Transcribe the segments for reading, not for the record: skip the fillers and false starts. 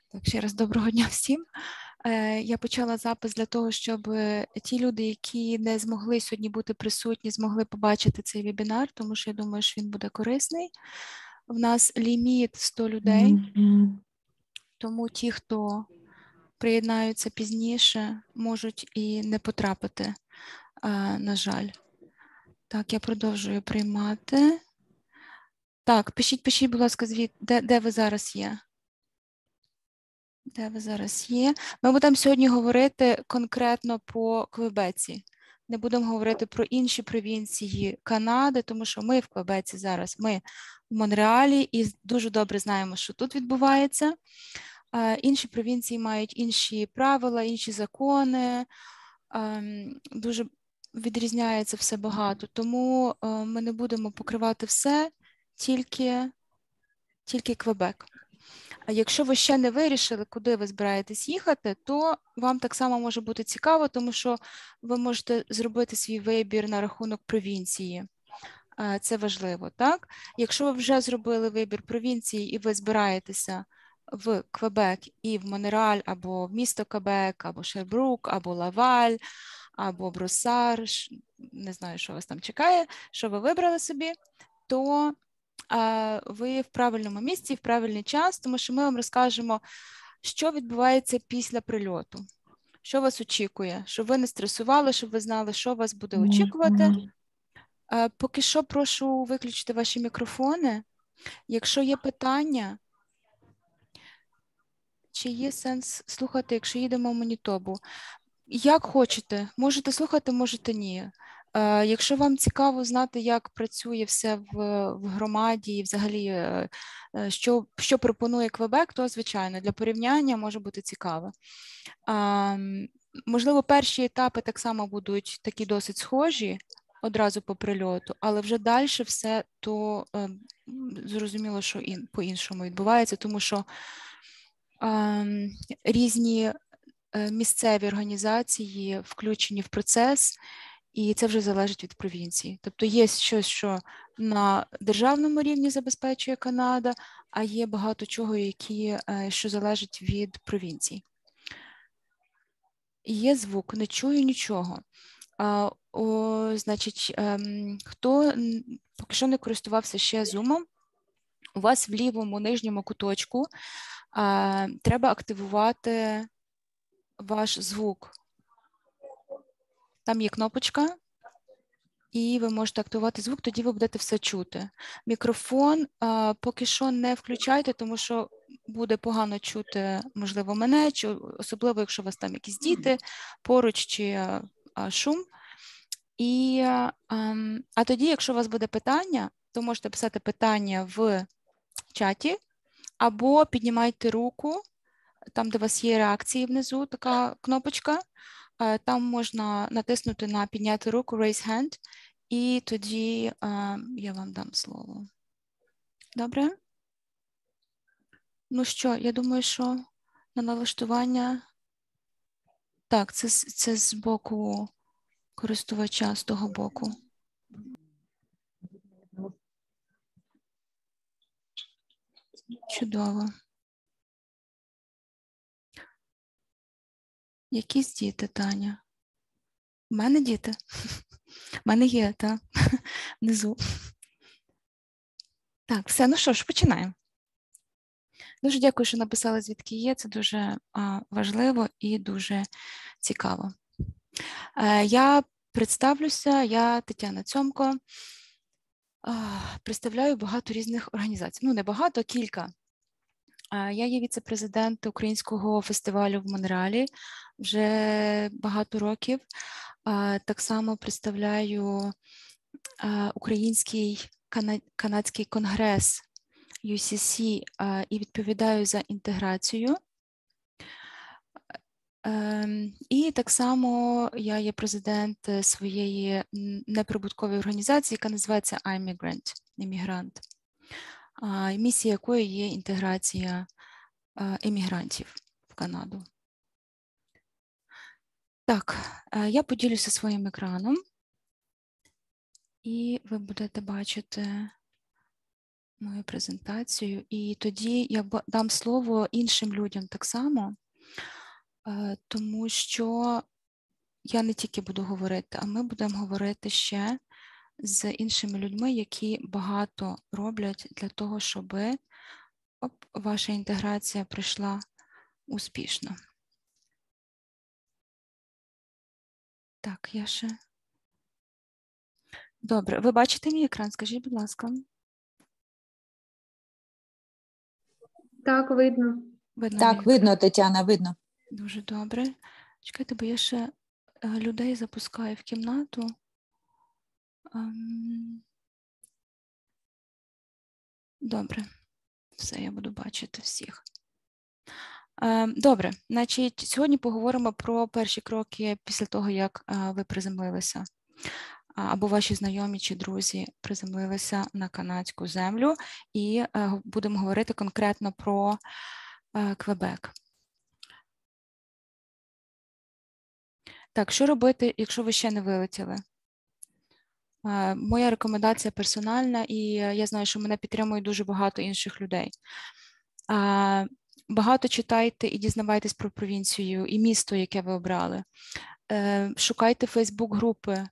Так, ще раз доброго дня всім. Я почала запис для того, щоб ті люди, які не змогли сьогодні бути присутні, змогли побачити цей вебінар, тому що я думаю, що він буде корисний. В нас ліміт 100 людей, тому ті, хто приєднаються пізніше, можуть і не потрапити, на жаль. Так, я продовжую приймати. Так, пишіть, будь ласка, де ви зараз є? Де ви зараз є? Ми будемо сьогодні говорити конкретно по Квебеці. Не будемо говорити про інші провінції Канади, тому що ми в Квебеці зараз, ми в Монреалі і дуже добре знаємо, що тут відбувається. Інші провінції мають інші правила, інші закони. Дуже відрізняється все багато. Тому ми не будемо покривати все, тільки Квебек. А якщо ви ще не вирішили, куди ви збираєтесь їхати, то вам так само може бути цікаво, тому що ви можете зробити свій вибір на рахунок провінції. Це важливо, так? Якщо ви вже зробили вибір провінції і ви збираєтеся в Квебек і в Монреаль, або в місто Квебек, або Шербрук, або Лаваль, або Бросар, не знаю, що вас там чекає, що ви вибрали собі, то ви в правильному місці, в правильний час, тому що ми вам розкажемо, що відбувається після прильоту, що вас очікує, щоб ви не стресували, щоб ви знали, що вас буде очікувати. Поки що прошу виключити ваші мікрофони. Якщо є питання, чи є сенс слухати, якщо їдемо в Манітобу? Як хочете, можете слухати, можете ні. Якщо вам цікаво знати, як працює все в громаді і взагалі, що пропонує Квебек, то, звичайно, для порівняння може бути цікаво. Можливо, перші етапи так само будуть такі досить схожі одразу по прильоту, але вже далі все то зрозуміло, що по-іншому відбувається, тому що різні місцеві організації включені в процес, і це вже залежить від провінції. Тобто є щось, що на державному рівні забезпечує Канада, а є багато чого, що залежить від провінцій. Є звук, не чую нічого. Значить, хто поки що не користувався ще Zoom, у вас в лівому нижньому куточку треба активувати ваш звук. Там є кнопочка, і ви можете активувати звук, тоді ви будете все чути. Мікрофон поки що не включайте, тому що буде погано чути, можливо, мене, чи особливо, якщо у вас там якісь діти поруч, чи шум. А тоді, якщо у вас буде питання, то можете писати питання в чаті, або піднімайте руку, там, де у вас є реакції внизу, така кнопочка, там можна натиснути на підняти руку, raise hand, і тоді я вам дам слово. Добре? Ну що, я думаю, що на налаштування... Так, це з боку користувача, з того боку. Чудово. Якісь діти, Таня? У мене діти? У мене є, так, внизу. Так, все, ну що ж, починаємо. Дуже дякую, що написали, звідки є. Це дуже важливо і дуже цікаво. Я представлюся, я Тетяна Цьомко. Представляю багато різних організацій. Ну, не багато, кілька. Я є віце-президент Українського фестивалю в Монреалі вже багато років. Так само представляю Український канадський конгрес UCC і відповідаю за інтеграцію. І так само я є президент своєї неприбуткової організації, яка називається iMigrant, іммігрант, місія якої є інтеграція емігрантів в Канаду. Так, я поділюся своїм екраном, і ви будете бачити мою презентацію. І тоді я дам слово іншим людям так само, тому що я не тільки буду говорити, а ми будемо говорити ще з іншими людьми, які багато роблять для того, щоб ваша інтеграція пройшла успішно. Так, я ще... Добре, ви бачите мій екран? Скажіть, будь ласка. Так, видно. Так, видно, Тетяна, видно. Дуже добре. Чекайте, бо я ще людей запускаю в кімнату. Добре. Все, я буду бачити всіх. Добре, значить, сьогодні поговоримо про перші кроки після того, як ви приземлилися, або ваші знайомі чи друзі приземлилися на канадську землю, і будемо говорити конкретно про Квебек. Так, що робити, якщо ви ще не вилетіли? Моя рекомендація персональна, і я знаю, що мене підтримує дуже багато інших людей. Багато читайте і дізнавайтесь про провінцію і місто, яке ви обрали. Шукайте фейсбук-групи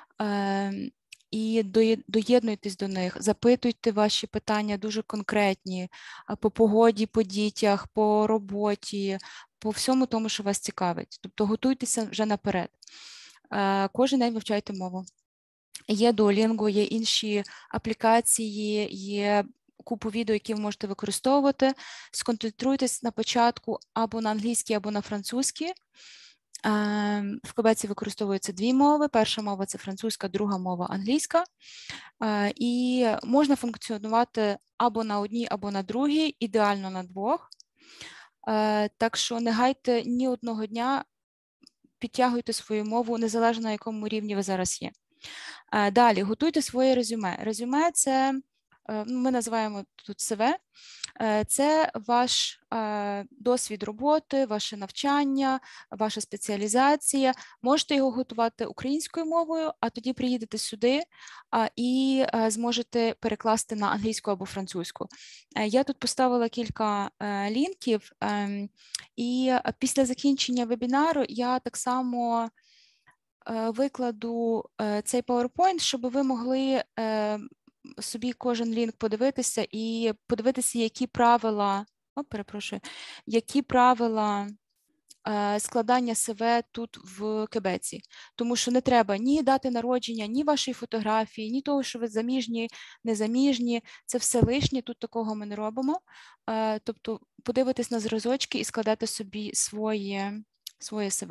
і доєднуйтесь до них. Запитуйте ваші питання дуже конкретні по погоді, по дітях, по роботі, по всьому тому, що вас цікавить. Тобто готуйтеся вже наперед. Кожен день вивчайте мову. Є Duolingo, є інші аплікації, є купу відео, які ви можете використовувати. Сконцентруйтесь на початку або на англійській, або на французькій. В Квебеці використовуються дві мови. Перша мова – це французька, друга мова – англійська. І можна функціонувати або на одній, або на другій, ідеально на двох. Так що не гайте ні одного дня, підтягуйте свою мову, незалежно на якому рівні ви зараз є. Далі, готуйте своє резюме. Резюме – це, ми називаємо тут СВ, це ваш досвід роботи, ваше навчання, ваша спеціалізація. Можете його готувати українською мовою, а тоді приїдете сюди і зможете перекласти на англійську або французьку. Я тут поставила кілька лінків, і після закінчення вебінару я так само викладу цей PowerPoint, щоб ви могли собі кожен лінк подивитися і подивитися, які правила, які правила складання СВ тут в Квебеці. Тому що не треба ні дати народження, ні вашої фотографії, ні того, що ви заміжні, незаміжні. Це все лишнє, тут такого ми не робимо. Тобто подивитись на зразочки і складати собі своє СВ.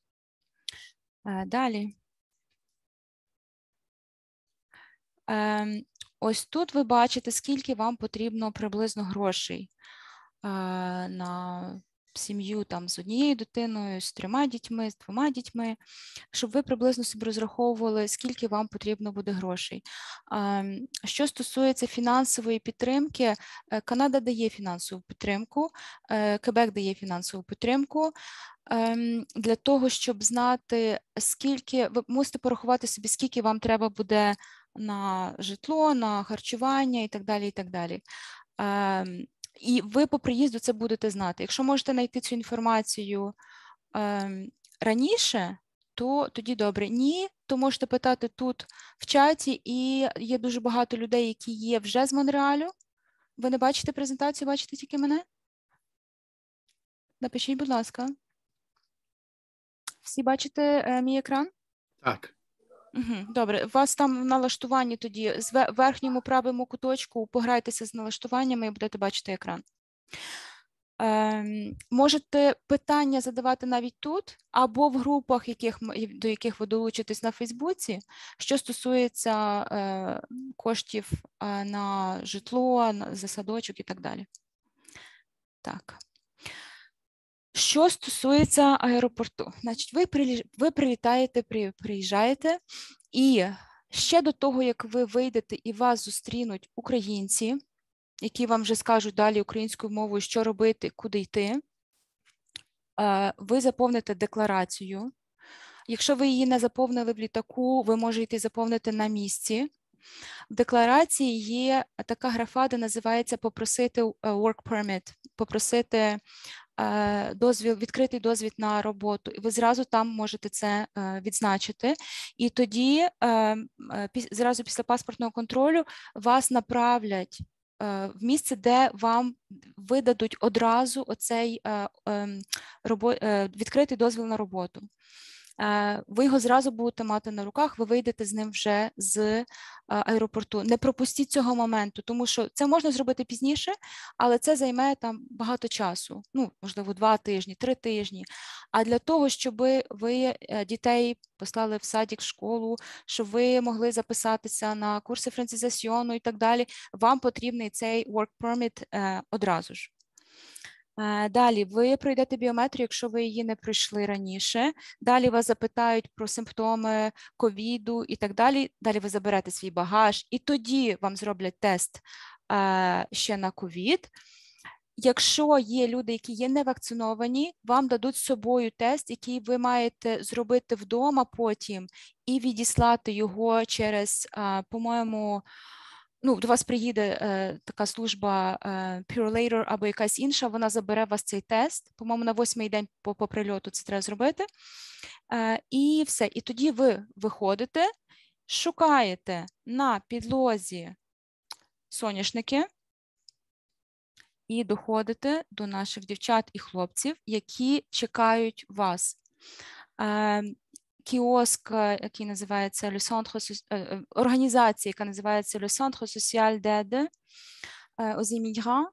Далі. Ось тут ви бачите, скільки вам потрібно приблизно грошей на сім'ю там з однією дитиною, з 3 дітьми, з 2 дітьми, щоб ви приблизно собі розраховували, скільки вам потрібно буде грошей. Що стосується фінансової підтримки, Канада дає фінансову підтримку, Квебек дає фінансову підтримку. Для того, щоб знати, скільки, ви мусите порахувати собі, скільки вам треба буде на житло, на харчування і так далі, і так далі. І ви по приїзду це будете знати. Якщо можете знайти цю інформацію раніше, то тоді добре. Ні, то можете питати тут в чаті, і є дуже багато людей, які є вже з Монреалю. Ви не бачите презентацію, бачите тільки мене? Напишіть, будь ласка. Всі бачите мій екран? Так. Добре, у вас там в налаштуванні тоді, в верхньому правому куточку пограйтеся з налаштуваннями і будете бачити екран. Можете питання задавати навіть тут, або в групах, до яких ви долучитесь на Фейсбуці, що стосується коштів на житло, за садочок і так далі. Так. Що стосується аеропорту, значить, ви прилітаєте, приїжджаєте, і ще до того, як ви вийдете і вас зустрінуть українці, які вам вже скажуть далі українською мовою, що робити, куди йти, ви заповните декларацію. Якщо ви її не заповнили в літаку, ви можете заповнити на місці. В декларації є така графа, де називається «попросити work permit», попросити дозвіл, відкритий дозвіл на роботу, і ви зразу там можете це відзначити. І тоді зразу після паспортного контролю вас направлять в місце, де вам видадуть одразу оцей відкритий дозвіл на роботу. Ви його зразу будете мати на руках, ви вийдете з ним вже з аеропорту. Не пропустіть цього моменту, тому що це можна зробити пізніше, але це займе там багато часу, ну, можливо, 2 тижні, 3 тижні. А для того, щоб ви дітей послали в садик, в школу, щоб ви могли записатися на курси францизасьйону і так далі, вам потрібний цей work permit одразу ж. Далі ви пройдете біометрію, якщо ви її не пройшли раніше. Далі вас запитають про симптоми ковіду і так далі. Далі ви заберете свій багаж і тоді вам зроблять тест ще на ковід. Якщо є люди, які є не вакциновані, вам дадуть з собою тест, який ви маєте зробити вдома потім і відіслати його через, по-моєму, ну, до вас приїде така служба Purolator або якась інша, вона забере вас цей тест, по-моєму, на 8-й день по прильоту це треба зробити. І все. І тоді ви виходите, шукаєте на підлозі соняшники і доходите до наших дівчат і хлопців, які чекають вас. Кіоск, який називається Le Centre, організація, яка називається Le Centre Social d'Aide aux Immigrants,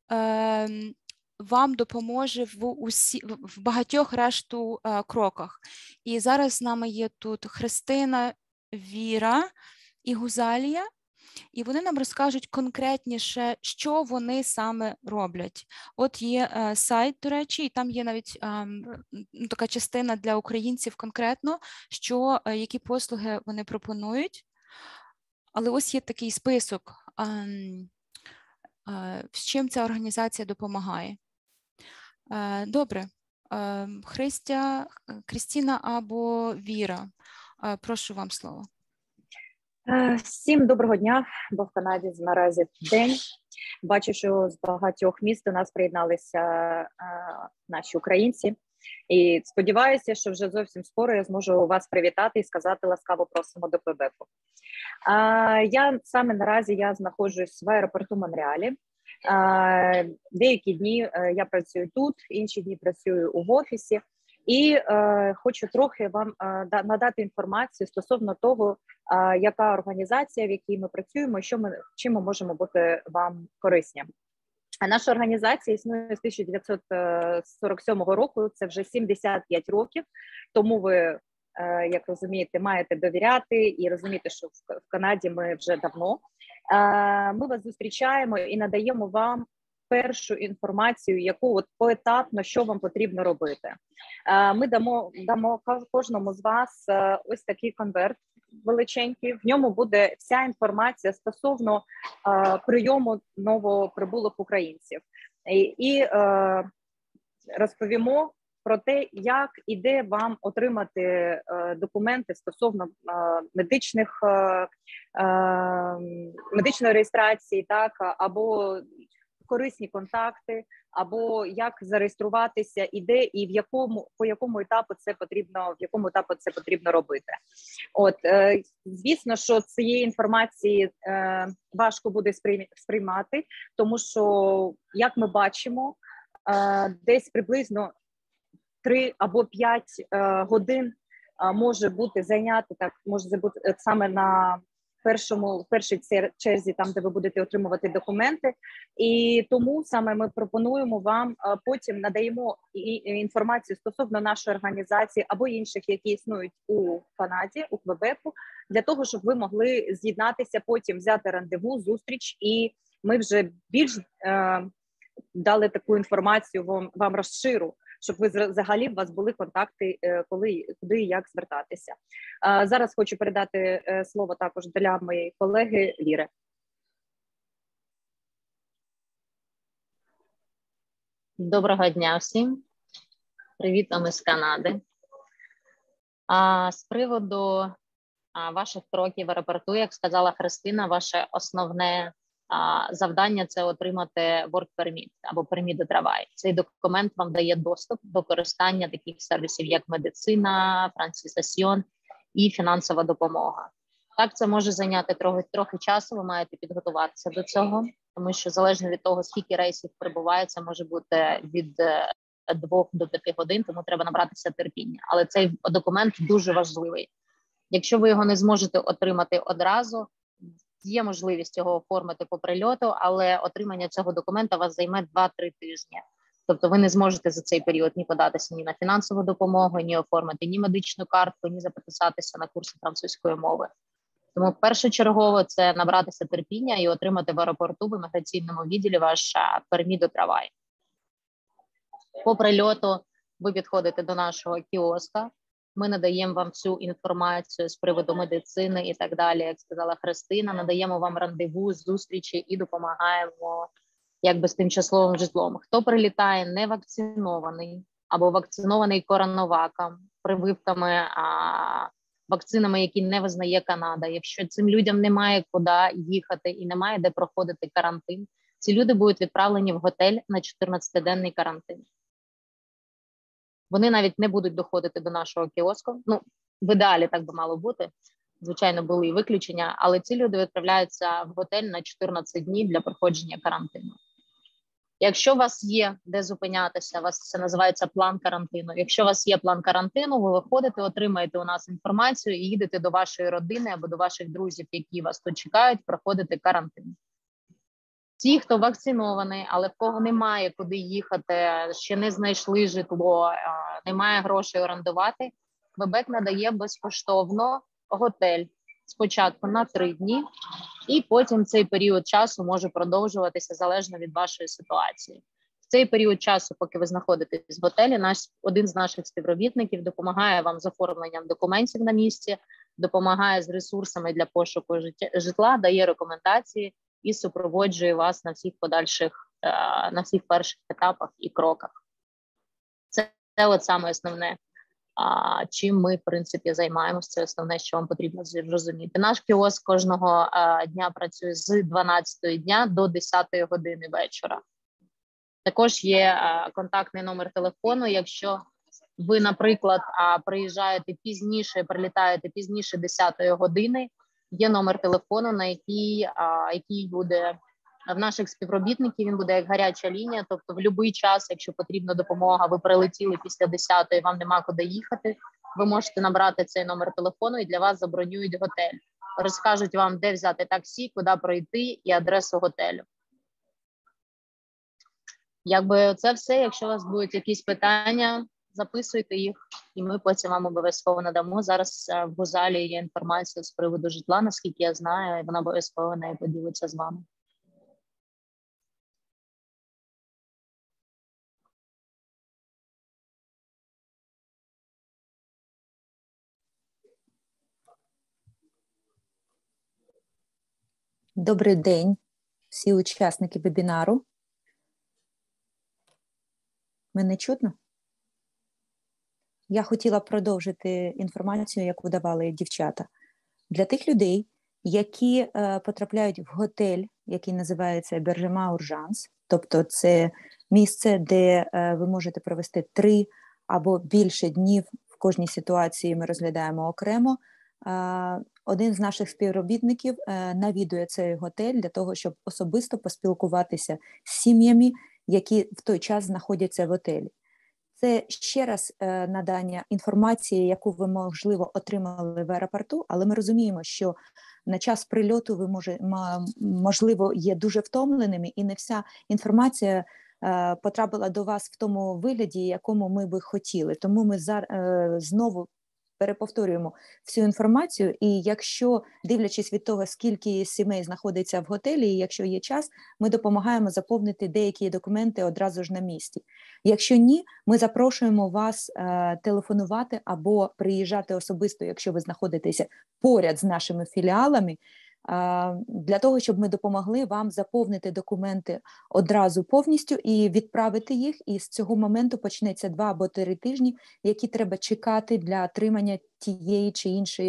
вам допоможе в багатьох решту кроках. І зараз з нами є тут Христина, Віра і Гузалія, і вони нам розкажуть конкретніше, що вони саме роблять. От є сайт, до речі, і там є навіть така частина для українців конкретно, які послуги вони пропонують. Але ось є такий список, з чим ця організація допомагає. Добре. Крістіна або Віра, прошу вам слово. Всім доброго дня, бо в Канаді наразі день. Бачу, що з багатьох міст до нас приєдналися наші українці. І сподіваюся, що вже зовсім скоро я зможу вас привітати і сказати ласкаво просимо до Квебеку. Я саме наразі знаходжусь в аеропорту Монреалі. Деякі дні я працюю тут, інші дні працюю в офісі. І хочу трохи вам надати інформацію стосовно того, яка організація, в якій ми працюємо, і чим ми можемо бути вам корисні. Наша організація існує з 1947 року, це вже 75 років, тому ви, як розумієте, маєте довіряти і розуміти, що в Канаді ми вже давно. Ми вас зустрічаємо і надаємо вам першу інформацію, яку от поетапно, що вам потрібно робити. Ми дамо кожному з вас ось такий конверт величенький. В ньому буде вся інформація стосовно прийому новоприбулих українців. І розповімо про те, як і де вам отримати документи стосовно медичної реєстрації, так, або корисні контакти, або як зареєструватися, і де, і по якому етапу це потрібно робити. От, звісно, що цієї інформації важко буде сприймати, тому що, як ми бачимо, десь приблизно 3 або 5 годин може бути саме на першій черзі, там, де ви будете отримувати документи. І тому саме ми пропонуємо вам, потім надаємо інформацію стосовно нашої організації або інших, які існують у Канаді, у Квебеку, для того, щоб ви могли з'єднатися, потім взяти рандеву, зустріч, і ми вже більш дали таку інформацію вам розширу, щоб ви взагалі у вас були контакти, куди і як звертатися. Зараз хочу передати слово також для моєї колеги Ліри. Доброго дня всім. Привіт вам із Канади. З приводу ваших кроків в аеропорту. Як сказала Христина, ваше основне завдання – це отримати Work Permit або Permit de Travail. Цей документ вам дає доступ до користання таких сервісів, як медицина, францисасьйон і фінансова допомога. Так, це може зайняти трохи часу, ви маєте підготуватися до цього, тому що залежно від того, скільки рейсів прибуває, це може бути від 2 до 5 годин, тому треба набратися терпіння. Але цей документ дуже важливий. Якщо ви його не зможете отримати одразу, є можливість його оформити по прильоту, але отримання цього документа вас займе 2-3 тижні. Тобто ви не зможете за цей період ні податися ні на фінансову допомогу, ні оформити ні медичну картку, ні записатися на курси французької мови. Тому першочергово це набратися терпіння і отримати в аеропорту в імміграційному відділі ваш Permis de Travail. По прильоту ви підходите до нашого кіоска, ми надаємо вам всю інформацію з приводу медицини і так далі, як сказала Христина, надаємо вам рандеву, зустрічі і допомагаємо якби з тимчасовим житлом. Хто прилітає не вакцинований або вакцинований коронаваком, прививками, вакцинами, які не визнає Канада, якщо цим людям немає куди їхати і немає де проходити карантин, ці люди будуть відправлені в готель на 14-денний карантин. Вони навіть не будуть доходити до нашого кіоску. Ну, в ідеалі так би мало бути. Звичайно, були і виключення, але ці люди відправляються в готель на 14 днів для проходження карантину. Якщо у вас є де зупинятися, у вас це називається план карантину. Якщо у вас є план карантину, ви виходите, отримаєте у нас інформацію і їдете до вашої родини або до ваших друзів, які вас тут чекають, проходити карантин. Ті, хто вакцинований, але в кого немає куди їхати, ще не знайшли житло, немає грошей орендувати, Квебек надає безкоштовно готель спочатку на 3 дні, і потім цей період часу може продовжуватися залежно від вашої ситуації. В цей період часу, поки ви знаходитесь в готелі, один з наших співробітників допомагає вам з оформленням документів на місці, допомагає з ресурсами для пошуку житла, дає рекомендації і супроводжує вас на всіх перших етапах і кроках. Це от саме основне, чим ми, в принципі, займаємося. Це основне, що вам потрібно зрозуміти. Наш кіоск кожного дня працює з 12 дня до 10 години вечора. Також є контактний номер телефону. Якщо ви, наприклад, приїжджаєте пізніше, прилітаєте пізніше 10 години, є номер телефону, на який буде в наших співробітників, він буде як гаряча лінія, тобто в будь-який час, якщо потрібна допомога, ви прилетіли після 10-ї, вам нема куди їхати, ви можете набрати цей номер телефону і для вас забронюють готель. Розкажуть вам, де взяти таксі, куди пройти і адресу готелю. Якби це все. Якщо у вас будуть якісь питання, записуйте їх, і ми потім вам обов'язково надамо. Зараз в Гузалі є інформація з приводу житла, наскільки я знаю, і вона обов'язково нею поділиться з вами. Добрий день, всі учасники вебінару. Мене чутно? Я хотіла продовжити інформацію, яку давали дівчата. Для тих людей, які потрапляють в готель, який називається Hébergement Urgence, тобто це місце, де ви можете провести 3 або більше днів, в кожній ситуації ми розглядаємо окремо. Один з наших співробітників навідує цей готель для того, щоб особисто поспілкуватися з сім'ями, які в той час знаходяться в готелі. Це ще раз надання інформації, яку ви, можливо, отримали в аеропорту, але ми розуміємо, що на час прильоту ви, можливо, є дуже втомленими, і не вся інформація потрапила до вас в тому вигляді, якому ми би хотіли. Тому ми знову переповторюємо всю інформацію, і якщо, дивлячись від того, скільки сімей знаходиться в готелі, і якщо є час, ми допомагаємо заповнити деякі документи одразу ж на місці. Якщо ні, ми запрошуємо вас телефонувати або приїжджати особисто, якщо ви знаходитеся поряд з нашими філіалами, для того, щоб ми допомогли вам заповнити документи одразу повністю і відправити їх, і з цього моменту почнеться 2 або 3 тижні, які треба чекати для отримання тієї чи іншої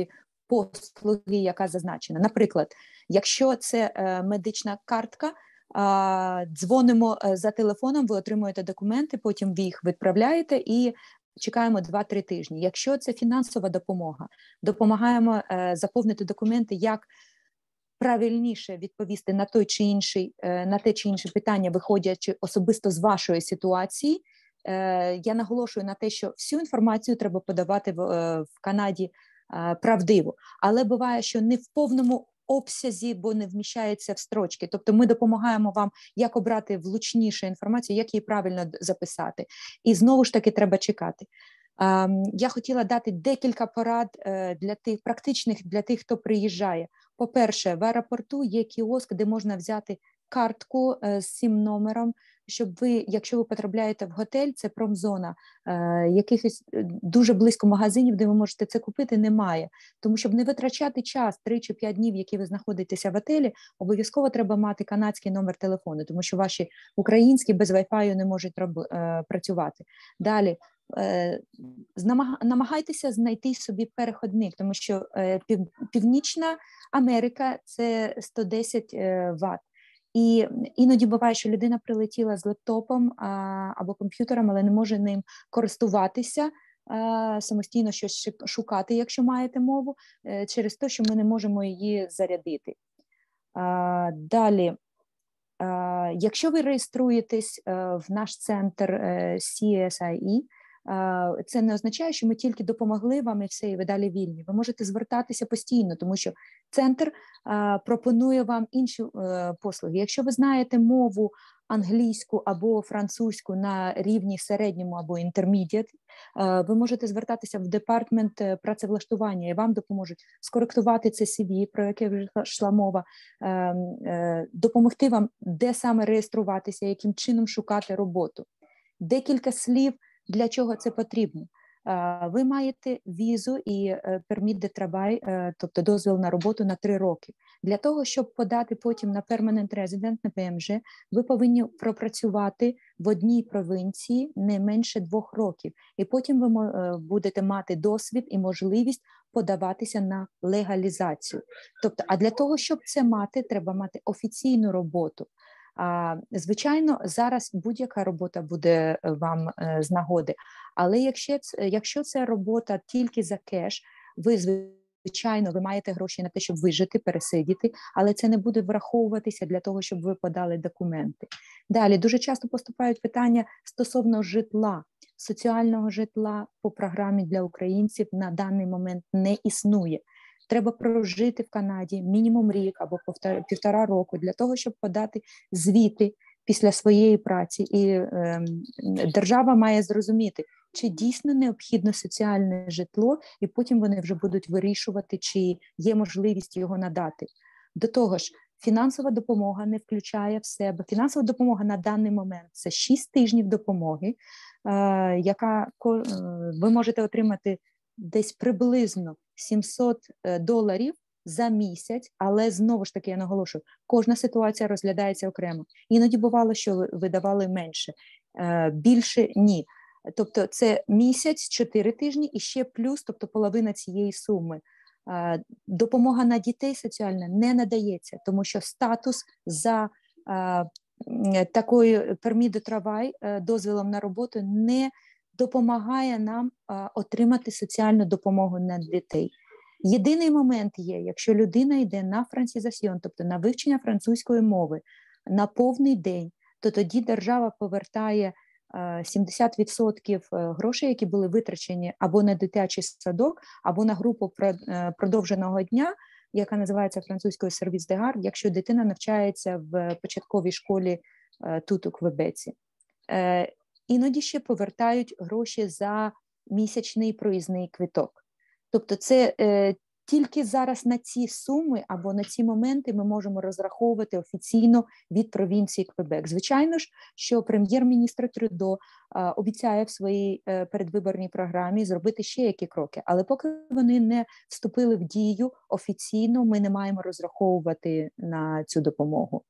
послуги, яка зазначена. Наприклад, якщо це медична картка, дзвонимо за телефоном, ви отримуєте документи, потім ви їх відправляєте і чекаємо 2-3 тижні. Якщо це фінансова допомога, допомагаємо заповнити документи, як правильніше відповісти на те чи інше питання, виходячи особисто з вашої ситуації. Я наголошую на те, що всю інформацію треба подавати в Канаді правдиво, але буває, що не в повному обсязі, бо не вміщається в строчки. Тобто ми допомагаємо вам, як обрати влучнішу інформацію, як її правильно записати. І знову ж таки треба чекати. Я хотіла дати декілька порад для тих практичних, для тих, хто приїжджає. По-перше, в аеропорту є кіоск, де можна взяти картку з цим номером, щоб ви, якщо ви потрапляєте в готель, це промзона, якихось дуже близько магазинів, де ви можете це купити, немає. Тому, щоб не витрачати час 3 чи 5 днів, які ви знаходитеся в готелі, обов'язково треба мати канадський номер телефону, тому що ваші українські без Wi-Fi не можуть працювати. Далі, намагайтеся знайти собі переходник, тому що Північна Америка – це 110 Вт. І іноді буває, що людина прилетіла з лептопом або комп'ютером, але не може ним користуватися, самостійно щось шукати, якщо маєте мову, через те, що ми не можемо її зарядити. Далі, якщо ви реєструєтесь в наш центр CSIE, це не означає, що ми тільки допомогли вам і все, і ви далі вільні. Ви можете звертатися постійно, тому що центр пропонує вам інші послуги. Якщо ви знаєте мову англійську або французьку на рівні середньому або intermediate, ви можете звертатися в департмент працевлаштування, і вам допоможуть скоректувати це CV, про яке вже йшла мова, допомогти вам, де саме реєструватися, яким чином шукати роботу. Декілька слів, для чого це потрібно. Ви маєте візу і перміт де трабай, тобто дозвіл на роботу на 3 роки. Для того, щоб подати потім на Permanent Resident, на ПМЖ, ви повинні пропрацювати в одній провінції не менше 2 років. І потім ви будете мати досвід і можливість подаватися на легалізацію. Тобто, а для того, щоб це мати, треба мати офіційну роботу. Звичайно, зараз будь-яка робота буде вам з нагоди, але якщо це робота тільки за кеш, звичайно, ви маєте гроші на те, щоб вижити, пересидіти, але це не буде враховуватися для того, щоб ви подали документи. Далі, дуже часто поступають питання стосовно житла. Соціального житла по програмі для українців на даний момент не існує. Треба прожити в Канаді мінімум рік або 1,5 року для того, щоб подати звіти після своєї праці. І держава має зрозуміти, чи дійсно необхідно соціальне житло, і потім вони вже будуть вирішувати, чи є можливість його надати. До того ж, фінансова допомога не включає в себе. Фінансова допомога на даний момент – це 6 тижнів допомоги, яка ви можете отримати десь приблизно $700 за місяць, але знову ж таки, я наголошую, кожна ситуація розглядається окремо. Іноді бувало, що видавали менше, більше – ні. Тобто це місяць, 4 тижні і ще плюс, тобто половина цієї суми. Допомога на дітей соціальна не надається, тому що статус за такою перміт де трабай, дозволом на роботу, не допомагає нам отримати соціальну допомогу на дітей. Єдиний момент є, якщо людина йде на франсізасьйон, тобто на вивчення французької мови на повний день, то тоді держава повертає 70% грошей, які були витрачені або на дитячий садок, або на групу продовженого дня, яка називається французькою сервіс де гард, якщо дитина навчається в початковій школі тут у Квебеці. Іноді ще повертають гроші за місячний проїзний квиток. Тобто це тільки зараз на ці суми або на ці моменти ми можемо розраховувати офіційно від провінції Квебек. Звичайно ж, що прем'єр-міністр Трюдо обіцяє в своїй передвиборній програмі зробити ще які кроки, але поки вони не вступили в дію офіційно, ми не маємо розраховувати на цю допомогу.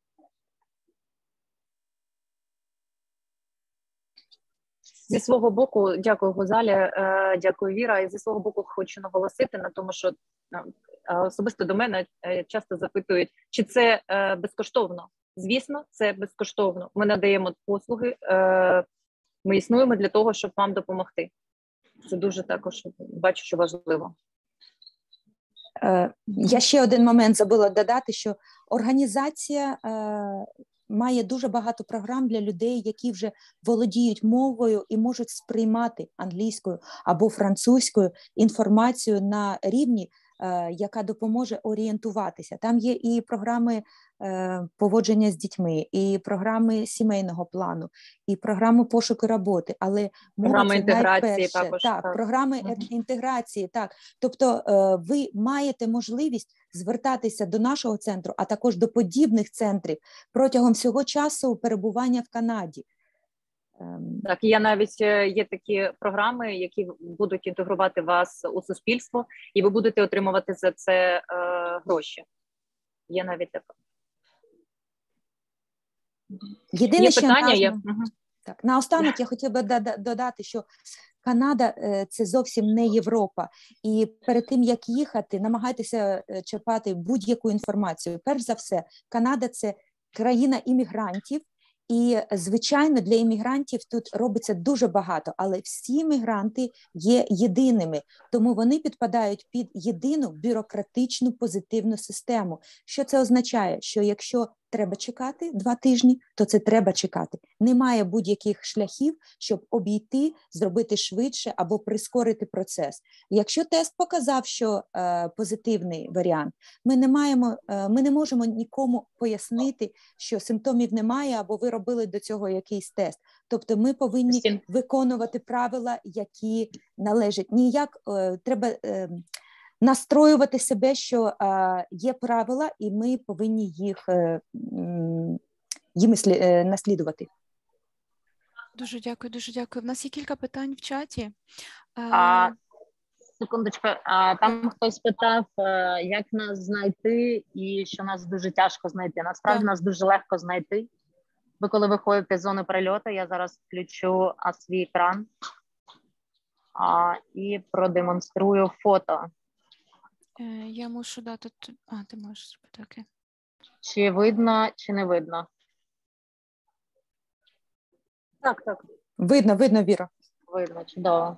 Зі свого боку, дякую, Гузалі, дякую, Віра. І зі свого боку хочу наголосити на тому, що особисто до мене часто запитують, чи це безкоштовно. Звісно, це безкоштовно. Ми надаємо послуги, ми існуємо для того, щоб вам допомогти. Це дуже також, бачу, що важливо. Я ще один момент забула додати, що організація має дуже багато програм для людей, які вже володіють мовою і можуть сприймати англійською або французькою інформацію на рівні, яка допоможе орієнтуватися. Там є і програми поводження з дітьми, і програми сімейного плану, і програми пошуку роботи, але програми інтеграції також. Так, програми інтеграції, так. Тобто ви маєте можливість звертатися до нашого центру, а також до подібних центрів протягом всього часу перебування в Канаді. Так, і навіть є такі програми, які будуть інтегрувати вас у суспільство, і ви будете отримувати за це гроші. Є навіть таке. Єдине, є що питання? Так, наостанок я хотіла би додати, що Канада – це зовсім не Європа. І перед тим, як їхати, намагайтеся черпати будь-яку інформацію. Перш за все, Канада – це країна іммігрантів. І, звичайно, для іммігрантів тут робиться дуже багато, але всі іммігранти є єдиними, тому вони підпадають під єдину бюрократичну позитивну систему. Що це означає? Що якщо треба чекати 2 тижні, то це треба чекати. Немає будь-яких шляхів, щоб обійти, зробити швидше або прискорити процес. Якщо тест показав, що позитивний варіант, ми не можемо нікому пояснити, що симптомів немає, або ви робили до цього якийсь тест. Тобто ми повинні виконувати правила, які належать. Ніяк треба настроювати себе, що є правила, і ми повинні їм наслідувати. Дуже дякую, дуже дякую. В нас є кілька питань в чаті. Секундочку, там хтось питав, як нас знайти, і що нас дуже тяжко знайти. Насправді нас дуже легко знайти. Ви коли виходите з зони прильоту, я зараз включу свій екран і продемонструю фото. Я мушу дати... ти можеш зробити, окей. Чи видно, чи не видно? Так. Видно, Віра. Видно, чудово.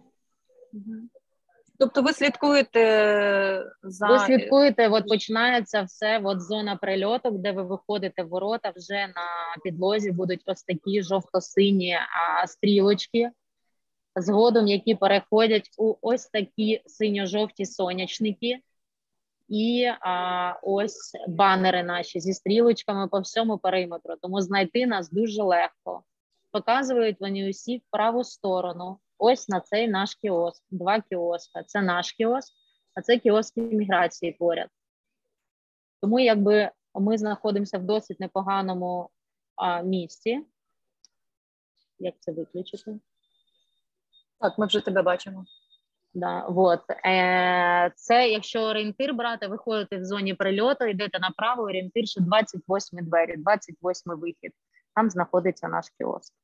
Тобто ви слідкуєте за... Ви слідкуєте, от починається все, от зона прильоту, де ви виходите в ворота, вже на підлозі будуть ось такі жовто-сині стрілочки, згодом які переходять у ось такі синьо-жовті сонячники. І ось банери наші зі стрілочками по всьому периметру. Тому знайти нас дуже легко. Показують вони усі в праву сторону. Ось на цей наш кіоск. 2 кіоска. Це наш кіоск, а це кіоск імміграції поряд. Тому якби ми знаходимося в досить непоганому місці. Як це виключити? Так, ми вже тебе бачимо. Да, вот. Це, якщо орієнтир брати, виходите в зоні прильоту, йдете направо, орієнтир, що 28 двері, 28 вихід. Там знаходиться наш кіоск.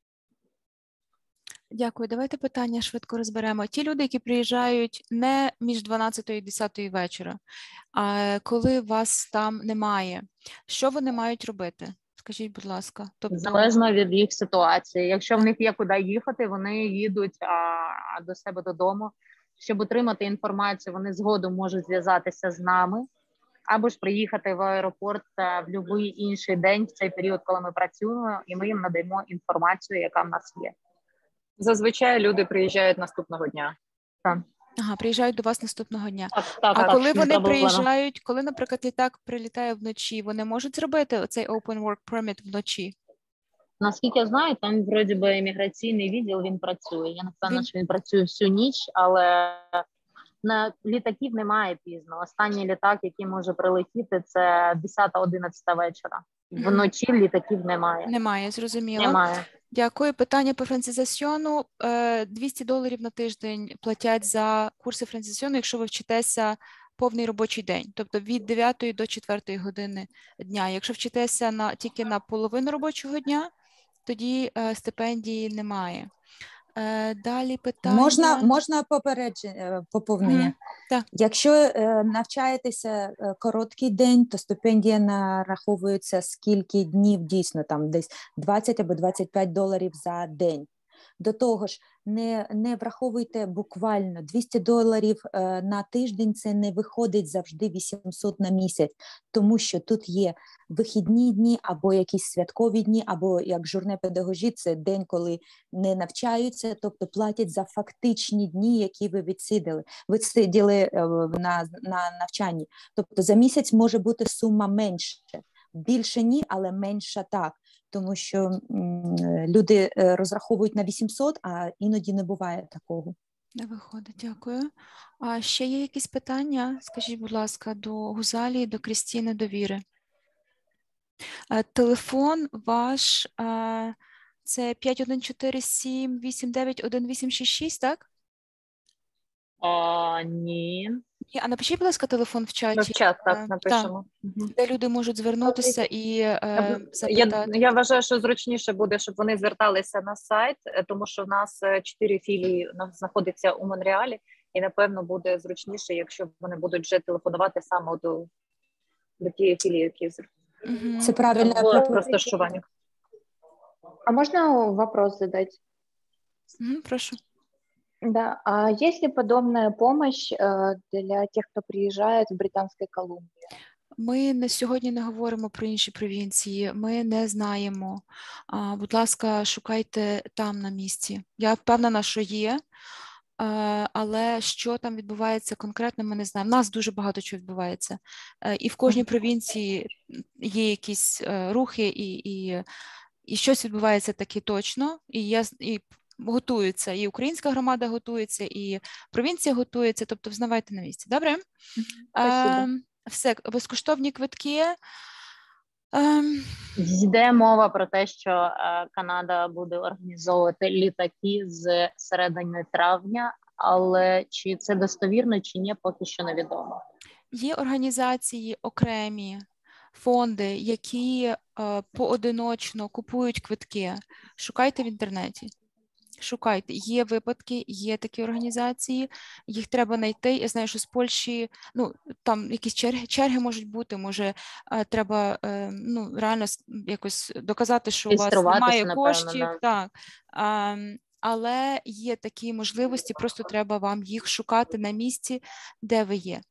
Дякую. Давайте питання швидко розберемо. Ті люди, які приїжджають не між 12 і 10 вечора, а коли вас там немає, що вони мають робити? Скажіть, будь ласка. Тобто... Залежно від їх ситуації. Якщо в них є куди їхати, вони їдуть до себе додому. Щоб отримати інформацію, вони згодом можуть зв'язатися з нами, або ж приїхати в аеропорт в будь-який інший день, в цей період, коли ми працюємо, і ми їм надаємо інформацію, яка в нас є. Зазвичай люди приїжджають наступного дня. Так. Ага, приїжджають до вас наступного дня. Так, коли вони приїжджають, коли, наприклад, літак прилітає вночі, вони можуть зробити оцей Open Work Permit вночі? Наскільки я знаю, там, вроді би, імміграційний відділ, він працює. Я не впевнена, що він працює всю ніч, але на літаків немає пізно. Останній літак, який може прилетіти, це 10-11 вечора. Вночі літаків немає. Немає, зрозуміло. Немає. Дякую. Питання по францизаціону. $200 на тиждень платять за курси францизаціону, якщо ви вчитеся повний робочий день, тобто від 9 до 4 години дня. Якщо вчитеся тільки на половину робочого дня, тоді стипендії немає. Далі питання. Можна поповнення? Мгм. Так. Якщо навчаєтеся короткий день, то стипендія нараховується скільки днів дійсно, там десь 20 або $25 за день. До того ж, не враховуйте буквально $200 на тиждень, це не виходить завжди 800 на місяць, тому що тут є вихідні дні або якісь святкові дні, або як журне педагожі, це день, коли не навчаються, тобто платять за фактичні дні, які ви відсиділи на навчанні. Тобто за місяць може бути сума менше. Більше ні, але менша так. Тому що люди розраховують на 800, а іноді не буває такого. Не виходить, дякую. А ще є якісь питання? Скажіть, будь ласка, до Гузалії, до Крістіни, до Віри. Телефон ваш це 5147891866, так? Ні. Ні, а напишіть, будь ласка, телефон в чаті. Ми в чат так Так, напишемо. де люди можуть звернутися і запитати. Я вважаю, що зручніше буде, щоб вони зверталися на сайт, тому що в нас 4 філії знаходяться у Монреалі, і, напевно, буде зручніше, якщо вони будуть вже телефонувати саме до тієї філії, які Мгм. Це правильне розташування. А можно вопрос задать? Мгм, прошу. Да. А есть ли подобная помощь для тех, кто приезжает в Британской Колумбии? Ми сьогодні не говоримо про інші провінції, ми не знаємо. Будь ласка, шукайте там на місці. Я впевнена, що є, але що там відбувається конкретно, ми не знаємо. У нас дуже багато чого відбувається. І в кожній провінції є якісь рухи, і щось відбувається таки точно, і готуються, і українська громада готується, і провінція готується, тобто взнавайте на місці. Добре? Спасибо. Все, безкоштовні квитки. Йде мова про те, що Канада буде організовувати літаки з середини травня, але чи це достовірно, чи ні, поки що невідомо. Є організації окремі, фонди, які поодиночно купують квитки. Шукайте в інтернеті. Шукайте. Є випадки, є такі організації, їх треба знайти. Я знаю, що з Польщі, там якісь черги можуть бути, може, треба реально якось доказати, що у вас немає коштів. Напевно, так. Але є такі можливості, просто треба вам їх шукати на місці, де ви є.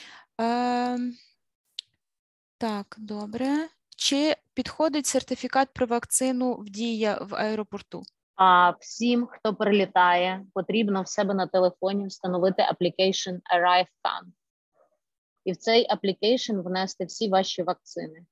Так, добре. Чи підходить сертифікат про вакцину в Дія в аеропорту? Всім, хто прилітає, потрібно в себе на телефоні встановити application ArriveCan. І в цей application внести всі ваші вакцини.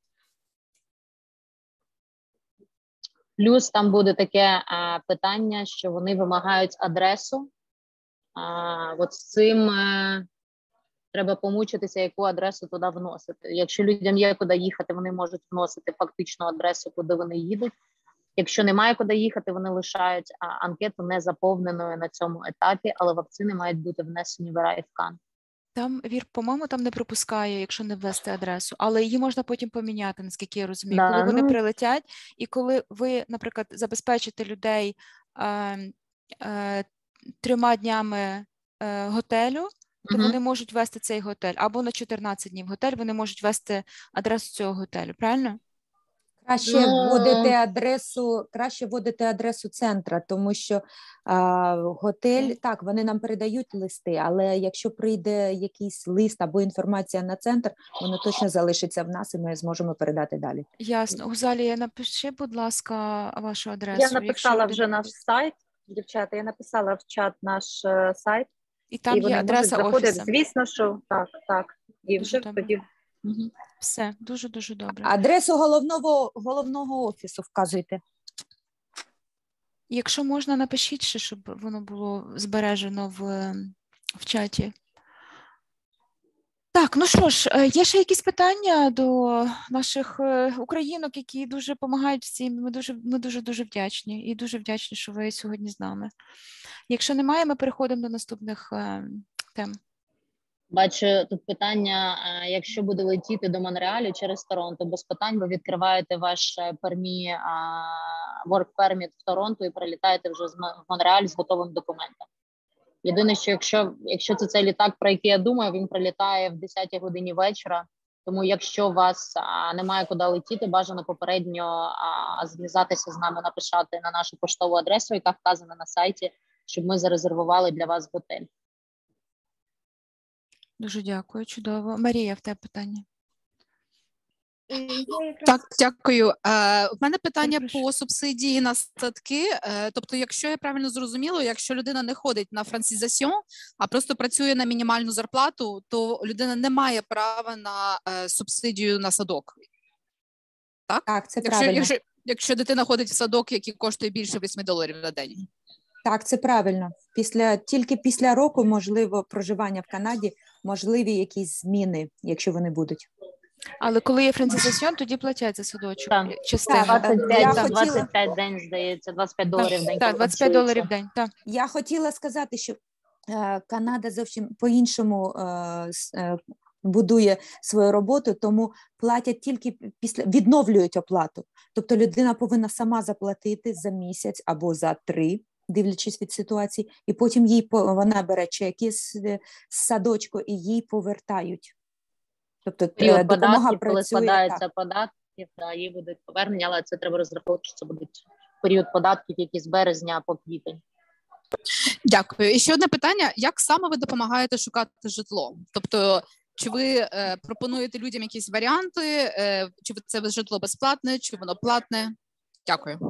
Плюс там буде таке питання, що вони вимагають адресу. От з цим треба помучитися, яку адресу туди вносити. Якщо людям є куди їхати, вони можуть вносити фактичну адресу, куди вони їдуть. Якщо немає куди їхати, вони лишають анкету незаповненою на цьому етапі, але вакцини мають бути внесені в ArriveCan. Там, Вір, по-моєму, там не пропускає, якщо не ввести адресу, але її можна потім поміняти, наскільки я розумію. Коли вони прилетять, і коли ви, наприклад, забезпечите людей 3 днями готелю, то вони можуть ввести цей готель, або на 14 днів готель, вони можуть ввести адресу цього готелю, правильно? Краще вводити адресу центра, тому що готель, так, вони нам передають листи, але якщо прийде якийсь лист або інформація на центр, воно точно залишиться в нас і ми зможемо передати далі. Ясно. Гузалія, напиши, будь ласка, вашу адресу. Я написала вже наш сайт, дівчата, я написала в чат наш сайт. І там є адреса офісу. Звісно, що так. І вже тоді. Все, дуже-дуже добре. Адресу головного офісу вказуйте. Якщо можна, напишіть ще, щоб воно було збережено в чаті. Так, ну що ж, є ще якісь питання до наших українок, які дуже допомагають всім. Ми дуже вдячні і дуже вдячні, що ви сьогодні з нами. Якщо немає, ми переходимо до наступних тем. Бачу тут питання, якщо буде летіти до Монреалю через Торонто, без питань ви відкриваєте ваш пермі work permit в Торонто і прилітаєте вже в Монреаль з готовим документом. Єдине, що якщо це цей літак, про який я думаю, він прилітає в 10-й годині вечора, тому якщо у вас немає куди летіти, бажано попередньо зв'язатися з нами, написати на нашу поштову адресу, яка вказана на сайті, щоб ми зарезервували для вас готель. Дуже дякую, чудово. Марія, в тебе питання? Так, дякую. В мене питання по субсидії на садки. Тобто, якщо я правильно зрозуміла, якщо людина не ходить на франсізасьон, а просто працює на мінімальну зарплату, то людина не має права на субсидію на садок. Так? Так, це правильно. Якщо дитина ходить в садок, який коштує більше $8 на день. Так, це правильно. Тільки після року, можливо, проживання в Канаді, можливі якісь зміни, якщо вони будуть. Але коли є франсізасьон, тоді платять за садочок. Так. Частина. Так, 25 день, здається, $25 в день. Так, $25 в день, так. Я хотіла сказати, що Канада зовсім по-іншому будує свою роботу, тому платять тільки відновлюють оплату. Тобто людина повинна сама заплатити за місяць або за 3, дивлячись від ситуації, і потім вона бере чеки з садочку і їй повертають. Тобто допомога коли працює. складаються податки, їй будуть повернення, але це треба розраховувати, що це буде період податків, які з березня по квітень. Дякую. І ще одне питання. Як саме ви допомагаєте шукати житло? Тобто, чи ви пропонуєте людям якісь варіанти, чи це житло безплатне, чи воно платне? Дякую.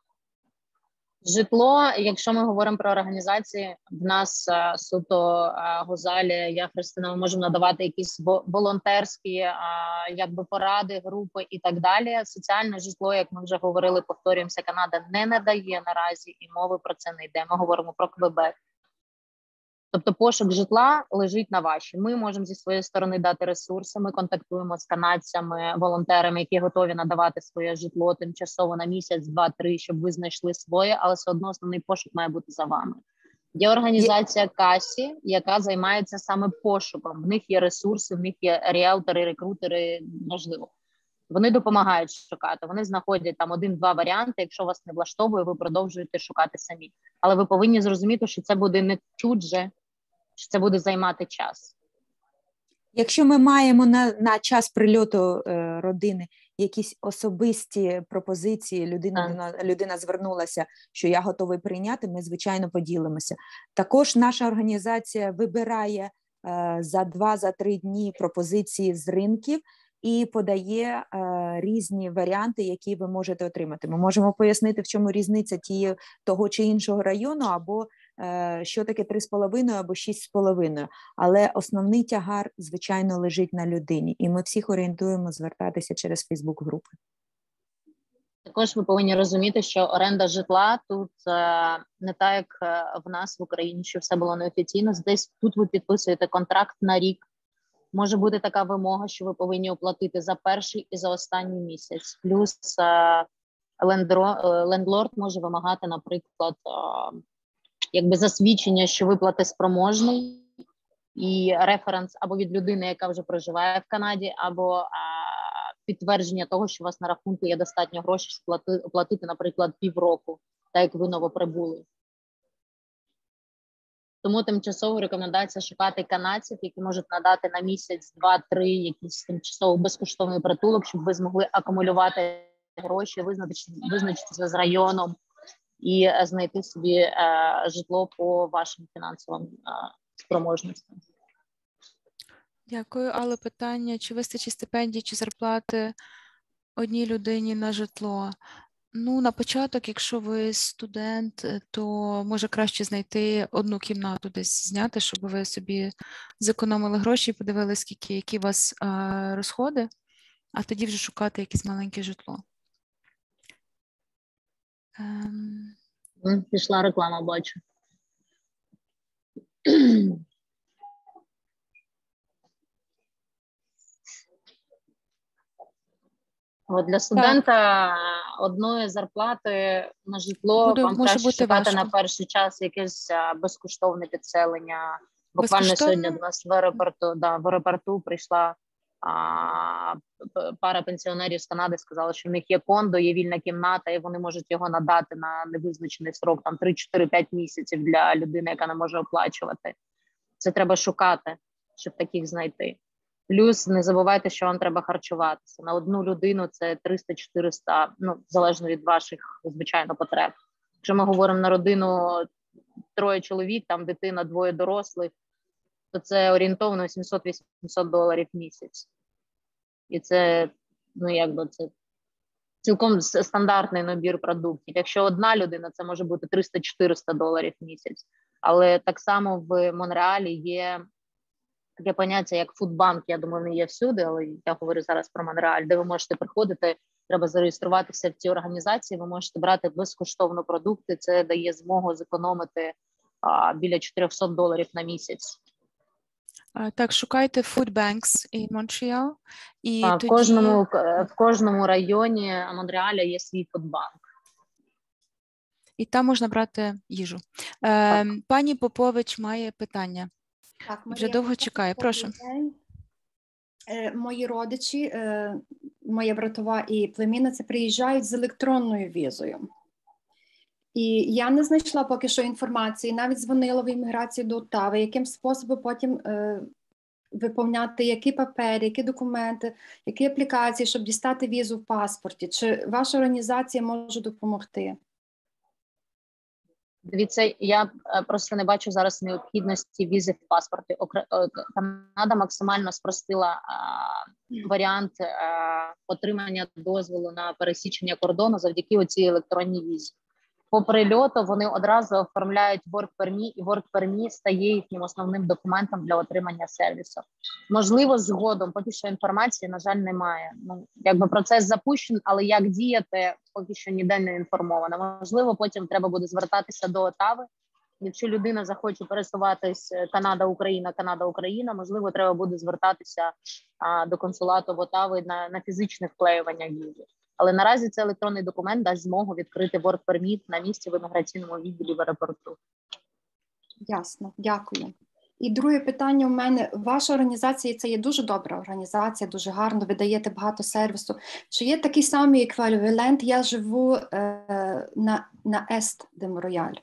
Житло, якщо ми говоримо про організації, в нас суто Гозалі, я, Христина, ми можемо надавати якісь волонтерські якби поради, групи і так далі. Соціальне житло, як ми вже говорили, повторюємося, Канада не надає наразі, і мови про це не йде. Ми говоримо про Квебек. Тобто пошук житла лежить на вашій. Ми можемо зі своєї сторони дати ресурси, ми контактуємо з канадцями, волонтерами, які готові надавати своє житло тимчасово на місяць, 2-3, щоб ви знайшли своє, але все одно основний пошук має бути за вами. Є організація Касі, яка займається саме пошуком. В них є ресурси, в них є ріелтори, рекрутери, можливо. Вони допомагають шукати, вони знаходять там 1-2 варіанти, якщо вас не влаштовує, ви продовжуєте шукати самі. Але ви повинні зрозуміти, що це буде не тут же, що це буде займати час. Якщо ми маємо на час прильоту родини якісь особисті пропозиції, людина звернулася, що я готовий прийняти, ми, звичайно, поділимося. Також наша організація вибирає за 2-3 дні пропозиції з ринків і подає різні варіанти, які ви можете отримати. Ми можемо пояснити, в чому різниця того чи іншого району, або що таке 3,5 або 6,5. Але основний тягар, звичайно, лежить на людині. І ми всіх орієнтуємо звертатися через Фейсбук-групи. Також ви повинні розуміти, що оренда житла тут не так, як в нас в Україні, що все було неофіційно. Десь тут ви підписуєте контракт на рік. Може бути така вимога, що ви повинні оплатити за перший і за останній місяць. Плюс лендлорд може вимагати, наприклад, якби засвідчення, що ви платоспроможний, і референс або від людини, яка вже проживає в Канаді, або підтвердження того, що у вас на рахунку є достатньо грошей, щоб оплатити, наприклад, півроку, так як ви новоприбули. Тому тимчасово рекомендація шукати канадців, які можуть надати на місяць, 2-3 якийсь тимчасово безкоштовний притулок, щоб ви змогли акумулювати гроші, визначитися з районом і знайти собі житло по вашим фінансовим спроможностям. Дякую. Але питання, чи вистачить стипендії чи зарплати одній людині на житло? Ну, на початок, якщо ви студент, то може краще знайти одну кімнату десь зняти, щоб ви собі зекономили гроші і подивилися, які у вас розходи, а тоді вже шукати якесь маленьке житло. Пішла реклама, бачу. От для студента одної зарплати на житло вам краще шукати важко. На перший час якесь безкоштовне підселення. Буквально сьогодні до нас в аеропорту прийшла Пара пенсіонерів з Канади сказала, що в них є кондо, є вільна кімната, і вони можуть його надати на невизначений срок, там 3-4-5 місяців для людини, яка не може оплачувати. Це треба шукати, щоб таких знайти. Плюс не забувайте, що вам треба харчуватися. На одну людину це 300-400, ну, залежно від ваших, звичайно, потреб. Якщо ми говоримо на родину 3 чоловік, там дитина, 2 дорослих, то це орієнтовно $700-800 в місяць. І це, ну, якби, це цілком стандартний набір продуктів. Якщо одна людина, це може бути $300-400 в місяць. Але так само в Монреалі є таке поняття, як фудбанк. Я думаю, не є всюди, але я говорю зараз про Монреаль, де ви можете приходити, треба зареєструватися в цій організації, ви можете брати безкоштовно продукти, це дає змогу зекономити біля $400 на місяць. Так, шукайте Food Banks in Montreal. І тоді... в кожному районі Монреаля є свій фудбанк. І там можна брати їжу. Пані Попович має питання. Так, вже довго чекає. Прошу. Мої родичі, моя братова і племінниця приїжджають з електронною візою. І я не знайшла поки що інформації, навіть дзвонила в імміграцію до Оттави, яким способом потім виповняти, які папери, які документи, які аплікації, щоб дістати візу в паспорті. Чи ваша організація може допомогти? Дивіться, я просто не бачу зараз необхідності візи в паспорті. Канада максимально спростила варіант отримання дозволу на пересічення кордону завдяки оцій електронній візі. По прильоту вони одразу оформляють work permit, і work permit стає їхнім основним документом для отримання сервісу. Можливо, згодом, поки що інформації, на жаль, немає. Ну, якби процес запущений, але як діяти, поки що ніде не інформовано. Можливо, потім треба буде звертатися до Оттави. Якщо людина захоче пересуватись Канада-Україна, Канада-Україна, можливо, треба буде звертатися до консулату в Оттави на фізичне вклеювання візи. Але наразі це електронний документ дасть змогу відкрити work permit на місці в імміграційному відділі в аеропорту. Ясно, дякую. І друге питання у мене. Ваша організація, це є дуже добра організація, дуже гарно, ви даєте багато сервісу. Чи є такий самий еквівалент? Я живу на Ест де Монреаль.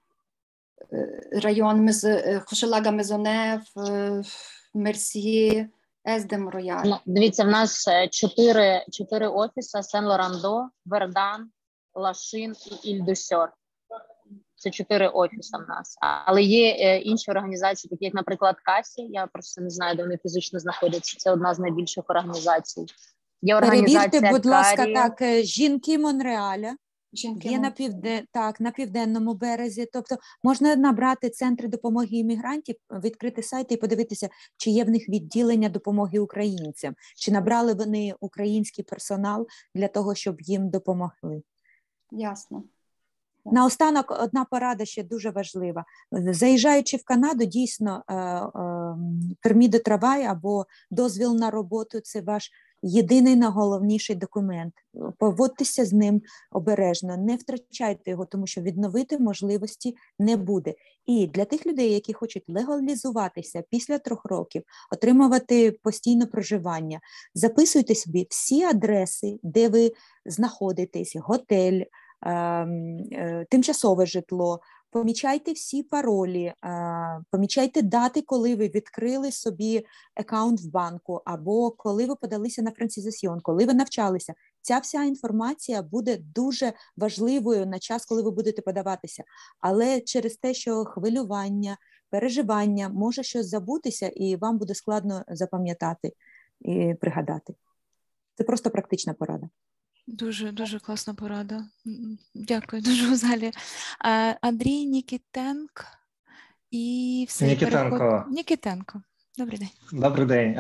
Район Хошелага Мезонев, Мерсьє, Ест де Монреаль. Ну, дивіться, в нас 4 офіси: Сен-Лорандо, Вердан, Лашин і Іль-дю-Сьор. Це 4 офіси в нас. Але є інші організації, такі як, наприклад, Касі. Я просто не знаю, де вони фізично знаходяться. Це одна з найбільших організацій. Є організація Перевірте, будь ласка, Карі. так, жінки Монреаля. Жінки Є на південному березі. Тобто можна набрати центри допомоги іммігрантів, відкрити сайт і подивитися, чи є в них відділення допомоги українцям, чи набрали вони український персонал для того, щоб їм допомогли. Ясно. Наостанок одна порада ще дуже важлива. Заїжджаючи в Канаду, дійсно, перміт де travail або дозвіл на роботу – це ваш єдиний найголовніший документ. Поводьтеся з ним обережно, не втрачайте його, тому що відновити можливості не буде. І для тих людей, які хочуть легалізуватися після 3 років, отримувати постійне проживання, записуйте собі всі адреси, де ви знаходитесь, готель, тимчасове житло, помічайте всі паролі, помічайте дати, коли ви відкрили собі аккаунт в банку, або коли ви подалися на франсізасьйон, коли ви навчалися. Ця вся інформація буде дуже важливою на час, коли ви будете подаватися. Але через те, що хвилювання, переживання, може щось забутися, і вам буде складно запам'ятати і пригадати. Це просто практична порада. Дуже класна порада. Дякую дуже взагалі. Андрій Нікітенко і все. Нікітенко. Добрий день. Добрий день.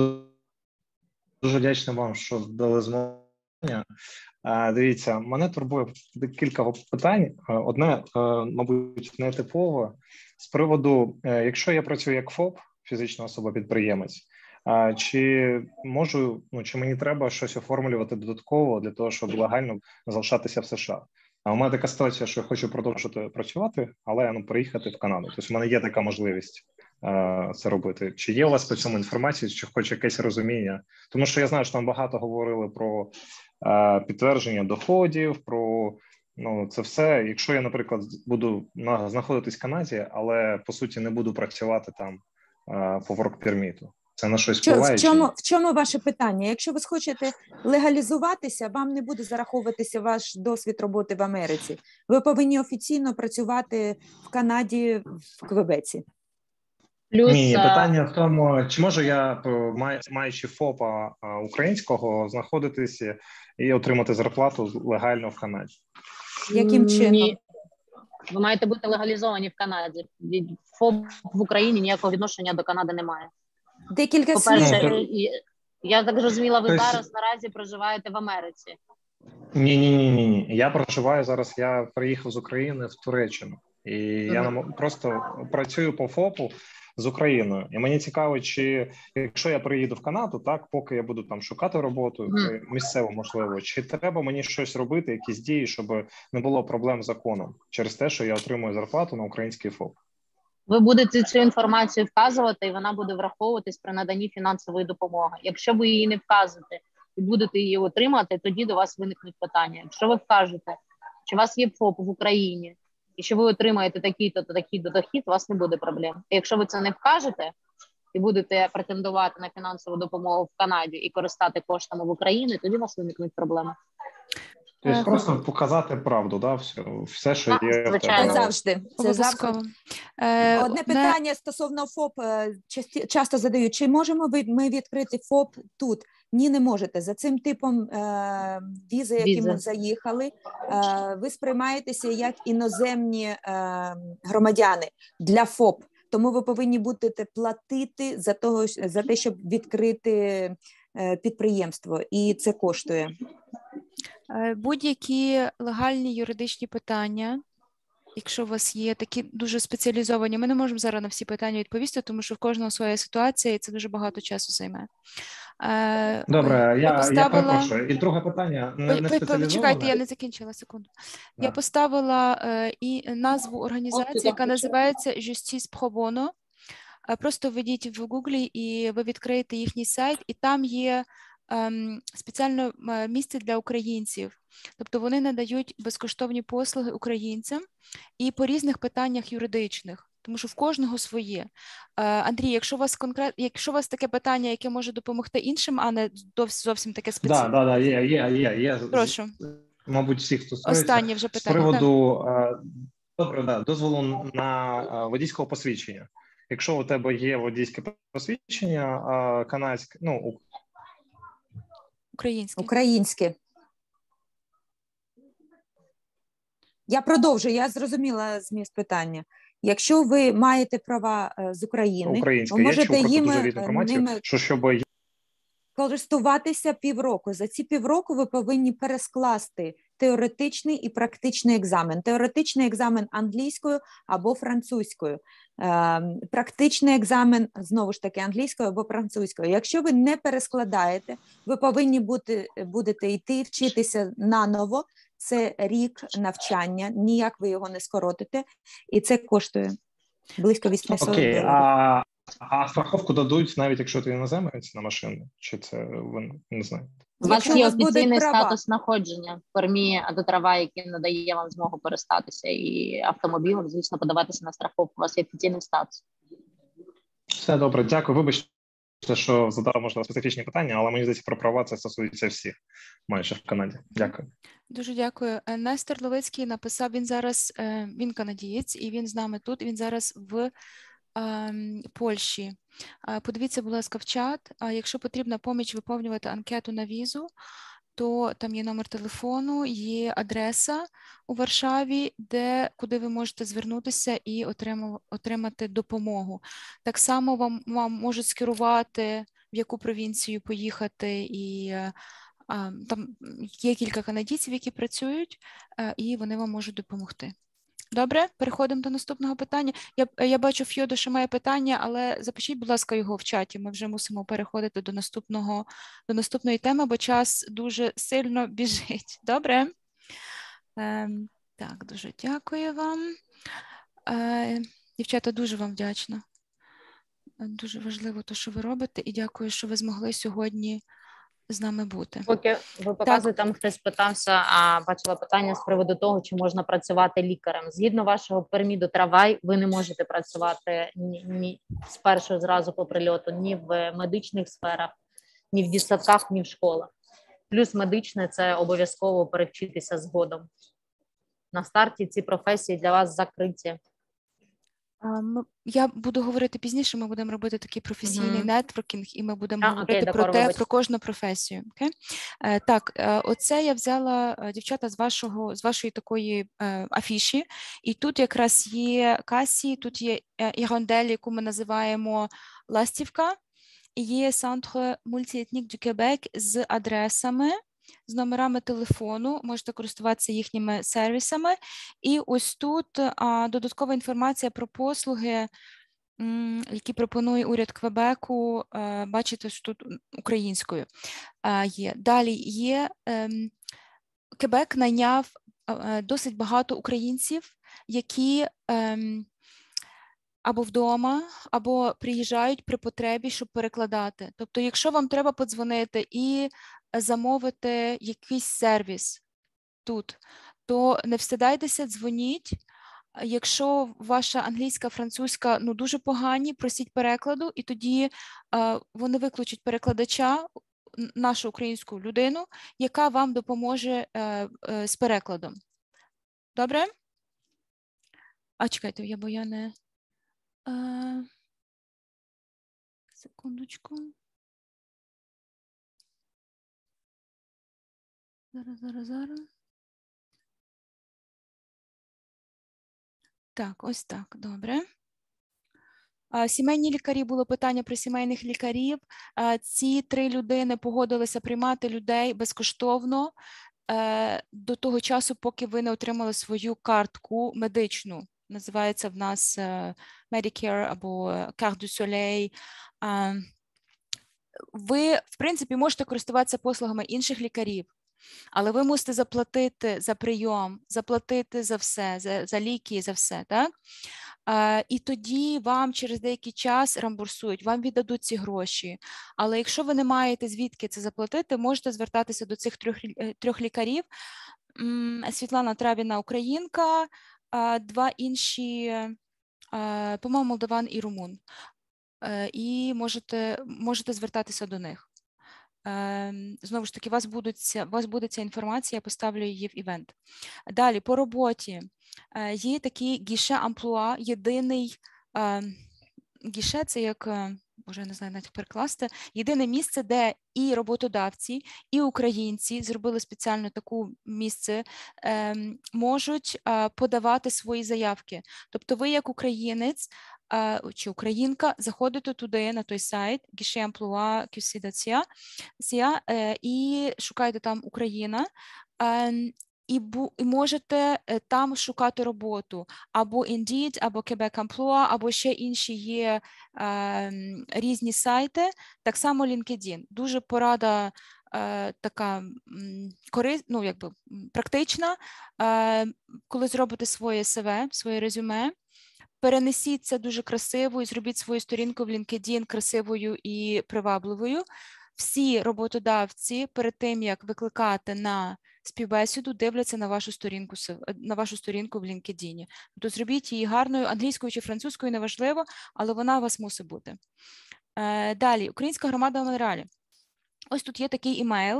Дуже вдячний вам, що дали змогу. Дивіться, мене турбує кілька питань. Одне, мабуть, нетипове. З приводу, якщо я працюю як ФОП, фізична особа-підприємець, чи можу, чи мені треба щось оформлювати додатково для того, щоб легально залишатися в США? А у мене така ситуація, що я хочу продовжити працювати, але приїхати в Канаду. Тобто в мене є така можливість. це робити? Чи є у вас по цьому інформація, чи хоч якесь розуміння? Тому що я знаю, що там багато говорили про підтвердження доходів, про це все. Якщо я, наприклад, буду знаходитись в Канаді, але по суті не буду працювати там по work-перміту, це на щось впливає? В чому ваше питання? Якщо ви хочете легалізуватися, вам не буде зараховуватися ваш досвід роботи в Америці. Ви повинні офіційно працювати в Канаді, в Квебеці. Ні, питання в тому, чи можу я, маючи ФОПа українського, знаходитися і отримати зарплату легально в Канаді? Яким чином? Ні. Ви маєте бути легалізовані в Канаді. ФОП в Україні ніякого відношення до Канади немає. Декілька слів. По-перше, я так зрозуміла, ви зараз наразі проживаєте в Америці. Ні. Я проживаю зараз, я приїхав з України в Туреччину. І я просто працюю по ФОПу з Україною. І мені цікаво, чи якщо я приїду в Канаду, так, поки я буду там шукати роботу, місцево, можливо, чи треба мені щось робити, якісь дії, щоб не було проблем з законом через те, що я отримую зарплату на український ФОП? Ви будете цю інформацію вказувати, і вона буде враховуватись при наданні фінансової допомоги. Якщо ви її не вказуєте і будете її отримати, тоді до вас виникнуть питання. Якщо ви вкажете, що у вас є ФОП в Україні, і що ви отримаєте такий-то дохід, у вас не буде проблем. І якщо ви це не вкажете і будете претендувати на фінансову допомогу в Канаді і користати коштами в Україні, тоді у вас виникнуть проблеми. Тобто просто показати правду, да? Все, що є. Звичайно. Це завжди. Одне питання стосовно ФОП часто задають. Чи можемо ми відкрити ФОП тут? Ні, не можете. За цим типом візи, які ми заїхали, ви сприймаєтеся як іноземні громадяни для ФОП. Тому ви повинні будете платити за те, щоб відкрити підприємство. І це коштує. Будь-які легальні юридичні питання, якщо у вас є такі дуже спеціалізовані, ми не можемо зараз на всі питання відповісти, тому що в кожного своя ситуація, і це дуже багато часу займе. Добре, я перепрошую. І друге питання, не спеціалізоване. Почекайте, я не закінчила, секунду. Да. Я поставила і назву організації, яка називається Justice Pro Bono. Просто введіть в Google і ви відкриєте їхній сайт, і там є спеціальне місце для українців. Тобто вони надають безкоштовні послуги українцям і по різних питаннях юридичних, тому що в кожного своє. Андрій, якщо у вас таке питання, яке може допомогти іншим, а не зовсім таке специфічне. Так, є. Прошу. Мабуть, всіх стосується. Останнє вже питання. З приводу дозволу на водійського посвідчення. Якщо у тебе є водійське посвідчення канадське, Українське. Я продовжую, я зрозуміла зміст питання. Якщо ви маєте права з України, ви можете ними користуватися півроку. За ці півроку ви повинні перескласти теоретичний і практичний екзамен. Теоретичний екзамен англійською або французькою. Практичний екзамен, знову ж таки, англійською або французькою. Якщо ви не перескладаєте, ви повинні будете йти вчитися наново. Це рік навчання, ніяк ви його не скоротите, і це коштує близько 800 доларів. Окей, а страховку дадуть, навіть якщо ти іноземець на машину? Чи це ви не знаєте? У вас є офіційний статус знаходження в формі до трава, який надає вам змогу користатися і автомобілем, звісно, подаватися на страховку. У вас є офіційний статус. Все добре, дякую. Вибачте, що задав, можливо, специфічні питання, але мені здається, про права це стосується всіх майже в Канаді. Дякую. Дуже дякую. Нестор Левицький написав, він канадієць, і він з нами тут, він зараз в Польщі. Подивіться, будь ласка, в чат. Якщо потрібна поміч виповнювати анкету на візу, то там є номер телефону, є адреса у Варшаві, куди ви можете звернутися і отримати допомогу. Так само вам можуть скерувати, в яку провінцію поїхати, і там є кілька канадійців, які працюють, і вони вам можуть допомогти. Добре, переходимо до наступного питання. Я бачу, Фьодо, що має питання, але запишіть, будь ласка, його в чаті. Ми вже мусимо переходити до наступної теми, бо час дуже сильно біжить. Добре? Так, дуже дякую вам. Дівчата, дуже вам вдячна. Дуже важливо те, що ви робите, і дякую, що ви змогли сьогодні з нами бути. Поки ви показуєте, там хтось питався, бачила питання з приводу того, чи можна працювати лікарем. Згідно вашого перміду Травай, ви не можете працювати ні з першого зразу по прильоту, ні в медичних сферах, ні в дитсадках, ні в школах. Плюс медичне – це обов'язково перевчитися згодом. На старті ці професії для вас закриті. Я буду говорити пізніше, ми будемо робити такий професійний нетворкінг, і ми будемо говорити про кожну професію. Так, оце я взяла, дівчата, з вашої такої афіші, і тут якраз є Касі, тут є Ірондель, яку ми називаємо Ластівка, і є Centre Multiethnique du Québec з адресами, з номерами телефону, можете користуватися їхніми сервісами. І ось тут додаткова інформація про послуги, які пропонує уряд Квебеку, бачите, що тут українською є. Далі є, Квебек найняв досить багато українців, які або вдома, або приїжджають при потребі, щоб перекладати. Тобто, якщо вам треба подзвонити і замовити якийсь сервіс тут, то не встидайтеся, дзвоніть. Якщо ваша англійська, французька дуже погані, просіть перекладу, і тоді вони викличуть перекладача, нашу українську людину, яка вам допоможе з перекладом. Добре? Чекайте, бо я не... Секундочку. Зараз. Так, ось так, добре. Сімейні лікарі, було питання про сімейних лікарів. Ці 3 людини погодилися приймати людей безкоштовно до того часу, поки ви не отримали свою картку медичну. Називається в нас Medicare або Carte du Soleil. Ви, в принципі, можете користуватися послугами інших лікарів, але ви мусите заплатити за прийом, заплатити за все, за ліки, за все, так? І тоді вам через деякий час реімбурсують, вам віддадуть ці гроші. Але якщо ви не маєте звідки це заплатити, можете звертатися до цих 3 лікарів. Світлана Травіна, українка, 2 інші, по-моєму, молдаван і румун. І можете звертатися до них. Знову ж таки, у вас буде ця інформація, я поставлю її в івент. Далі, по роботі. Є такий гіше-амплуа, єдиний гіше, це як, я не знаю, навіть перекласти, єдине місце, де і роботодавці, і українці зробили спеціально таке місце, можуть подавати свої заявки. Тобто ви, як українець чи українка, заходите туди, на той сайт, гіше-амплуа QC.ca, і шукаєте там Україна, і можете там шукати роботу, або Indeed, або Quebec Emploi, або ще інші є різні сайти, так само LinkedIn. Дуже порада така практична, коли зробите своє CV, своє резюме, перенесіть це дуже красиво і зробіть свою сторінку в LinkedIn красивою і привабливою. Всі роботодавці перед тим, як викликати на співбесіду, дивляться на вашу сторінку в LinkedIn. Тобто зробіть її гарною, англійською чи французькою, неважливо, але вона у вас мусить бути. Далі, Українська громада в Монреалі. Ось тут є такий імейл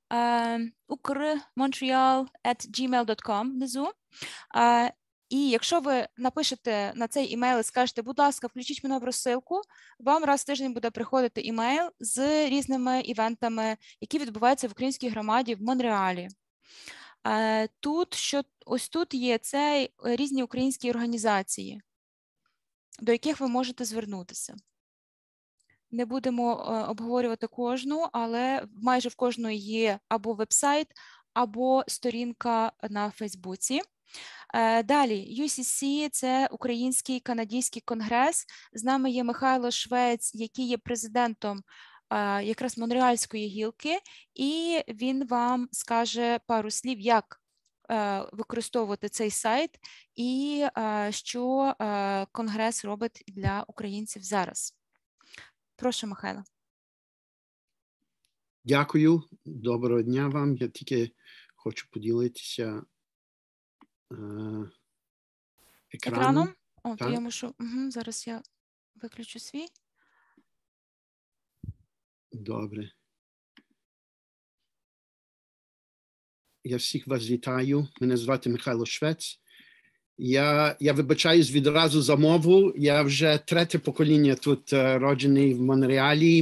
ukrmontreal@gmail.com внизу. І якщо ви напишете на цей імейл і скажете, будь ласка, включіть мене в розсилку, вам раз в тиждень буде приходити імейл з різними івентами, які відбуваються в українській громаді в Монреалі. Ось тут є різні українські організації, до яких ви можете звернутися. Не будемо обговорювати кожну, але майже в кожної є або веб-сайт, або сторінка на Фейсбуці. Далі, UCC – це Український канадський конгрес. З нами є Михайло Швець, який є президентом якраз Монреальської гілки, і він вам скаже пару слів, як використовувати цей сайт і що конгрес робить для українців зараз. Прошу, Михайло. Дякую. Доброго дня вам. Я тільки хочу поділитися екраном. О, то я мушу, зараз я виключу свій. Добре. Я всіх вас вітаю. Мене звати Михайло Швець. Я вибачаюсь відразу за мову. Я вже третє покоління тут роджений в Монреалі.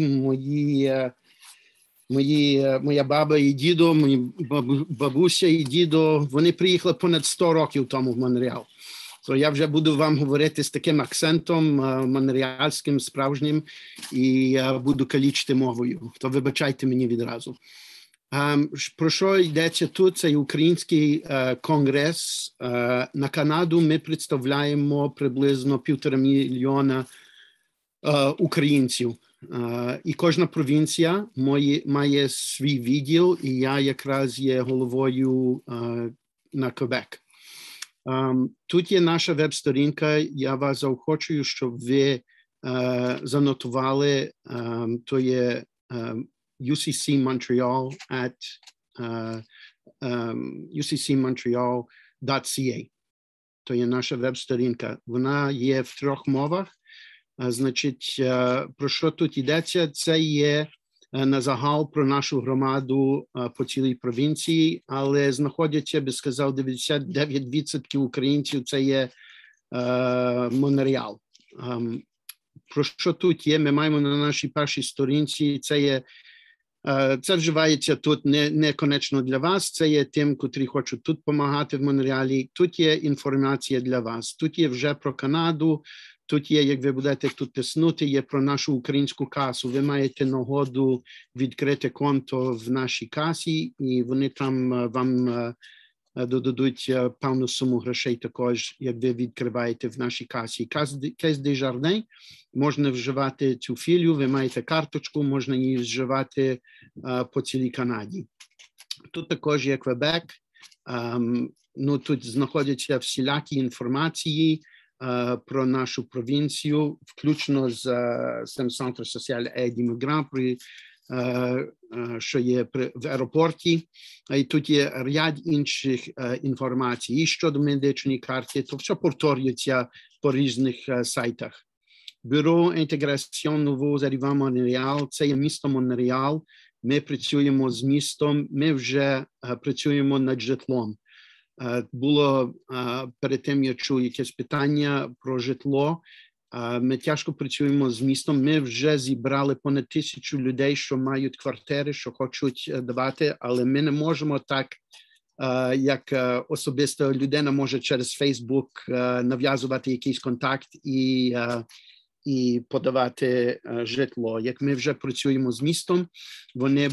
Моя баба і дідо, мої бабуся і дідо, вони приїхали понад 100 років тому в Монреал. То я вже буду вам говорити з таким акцентом монреальським, справжнім, і буду калічити мовою. То вибачайте мені відразу. Про що йдеться тут? Це Український конгрес. На Канаду ми представляємо приблизно 1,5 мільйона українців. І кожна провінція має свій відділ, і я якраз є головою на Квебек. Тут є наша веб-сторінка. Я вас заохочую, щоб ви занотували. То є uccmontreal@uccmontreal.ca. То є наша веб-сторінка. Вона є в 3 мовах. Значить, про що тут йдеться? Це є на загал про нашу громаду по цілій провінції, але знаходяться, би сказав, 99% українців, це є Монреал. Про що тут є? Ми маємо на нашій першій сторінці, це вживається тут не конечно для вас, це є тим, котрі хочуть тут допомагати в Монреалі. Тут є інформація для вас, тут є вже про Канаду, тут є, як ви будете тут тиснути, є про нашу українську касу. Ви маєте нагоду відкрити конто в нашій касі, і вони там вам додадуть певну суму грошей також, як ви відкриваєте в нашій касі. Caisse Desjardins, можна вживати цю філію, ви маєте карточку, можна її вживати по цілій Канаді. Тут також є Квебек, тут знаходяться всілякі інформації про нашу провінцію, включно з Centre Social Aide Immigrant, що є в аеропорті, і тут є ряд інших інформацій. І щодо медичної карти, то все повторюється по різних сайтах. Бюро інтеграції Nouveaux Arrivants Монреал, це є місто Монреал. Ми працюємо з містом, ми вже працюємо над житлом. Було перед тим, я чув якесь питання про житло. Ми тяжко працюємо з містом. Ми вже зібрали понад 1000 людей, що мають квартири, що хочуть давати, але ми не можемо так, як особиста людина може через Фейсбук нав'язувати якийсь контакт і подавати житло. Як ми вже працюємо з містом, вони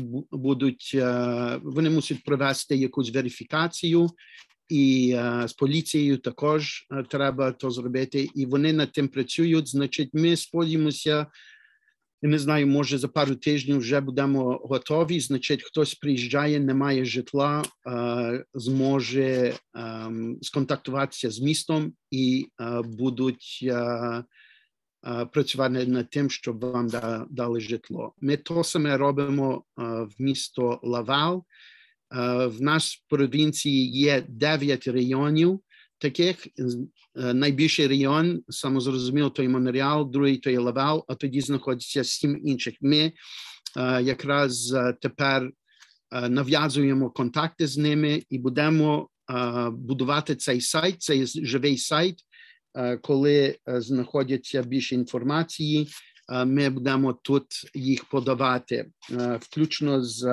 мусять провести якусь верифікацію, і з поліцією також треба то зробити, і вони над тим працюють. Значить, ми сподіваємося, не знаю, може за пару тижнів вже будемо готові. Значить, хтось приїжджає, не має житла, зможе сконтактуватися з містом і будуть працювати над тим, щоб вам дали житло. Ми то саме робимо в місто Лавал. В нашій провінції є 9 районів таких. Найбільший район, самозрозуміло, то є Монреал, другий то є Лавал, а тоді знаходиться 7 інших. Ми якраз тепер нав'язуємо контакти з ними і будемо будувати цей сайт, цей живий сайт. Коли знаходяться більше інформації, ми будемо тут їх подавати, включно з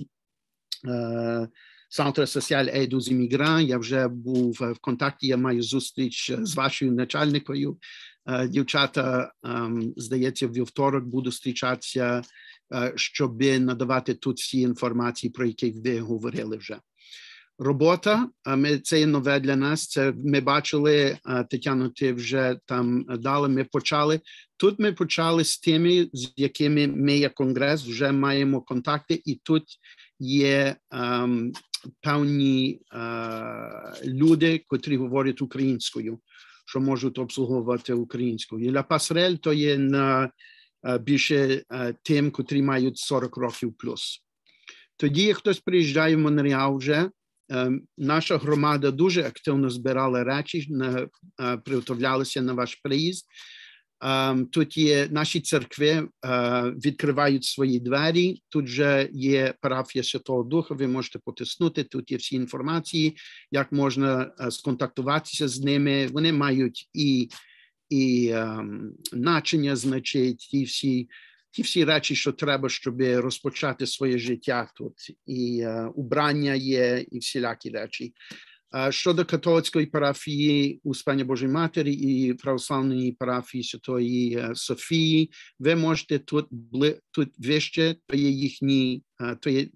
Centre Social Aide aux Immigrants. Я вже був в контакті, я маю зустріч з вашою начальникою. Дівчата, здається, в вівторок буду зустрічатися, щоб надавати тут всі інформації, про які ви говорили вже. Робота, це є нове для нас, це ми бачили, Тетяно, ти вже там дали, ми почали. Тут ми почали з тими, з якими ми як конгрес вже маємо контакти, і тут є певні люди, котрі говорять українською, що можуть обслуговувати українською. Ля Пасарель, то є на більше тим, котрі мають 40 років плюс. Тоді, як хтось приїжджає в Монреал вже, наша громада дуже активно збирала речі, приготовлялися на ваш приїзд. Тут є наші церкви, відкривають свої двері, тут же є парафія Святого Духа, ви можете потиснути, тут є всі інформації, як можна сконтактуватися з ними. Вони мають і начиня, значить, ті всі речі, що треба, щоб розпочати своє життя тут. І убрання є, і всілякі речі. Щодо католицької парафії Успення Божої Матері і православної парафії Святої Софії, ви можете тут вище, то є їхні, то є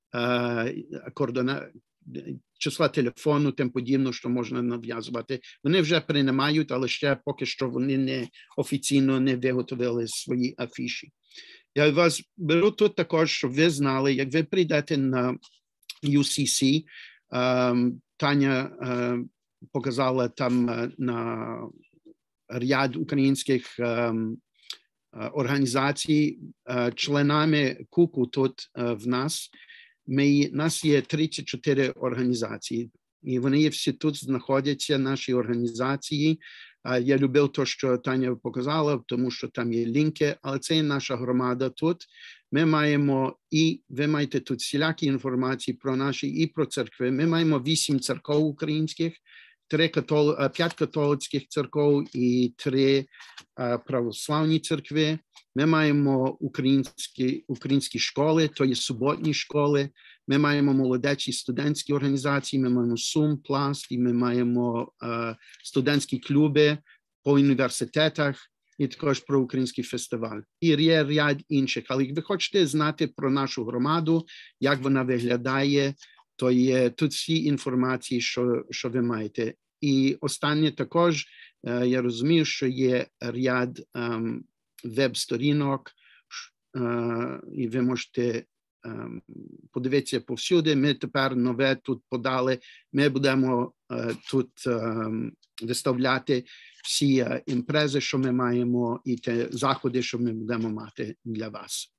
числа телефону, тим подібно, що можна нав'язувати. Вони вже приймають, але ще поки що вони не офіційно не виготовили свої афіші. Я вас беру тут також, щоб ви знали, як ви прийдете на UCC, Таня показала там на ряд українських організацій, членами КУКу тут в нас. Нас є 34 організації, і вони всі тут знаходяться, наші організації. Я любив те, що Таня показала, тому що там є лінки, але це є наша громада тут. Ми маємо, і ви маєте тут всілякі інформації про наші і про церкви. Ми маємо 8 церков українських, 5 католицьких церков і 3 православні церкви. Ми маємо українські школи, то є суботні школи. Ми маємо молодечі студентські організації, ми маємо СУМ, Пласт, і ми маємо студентські клуби по університетах, і також про український фестиваль. І є ряд інших. Але як ви хочете знати про нашу громаду, як вона виглядає, то є тут всі інформації, що ви маєте. І останнє також, я розумію, що є ряд веб-сторінок, і ви можете подивитися повсюди. Ми тепер нове тут подали. Ми будемо тут виставляти всі імпрези, що ми маємо, і ті заходи, що ми будемо мати для вас.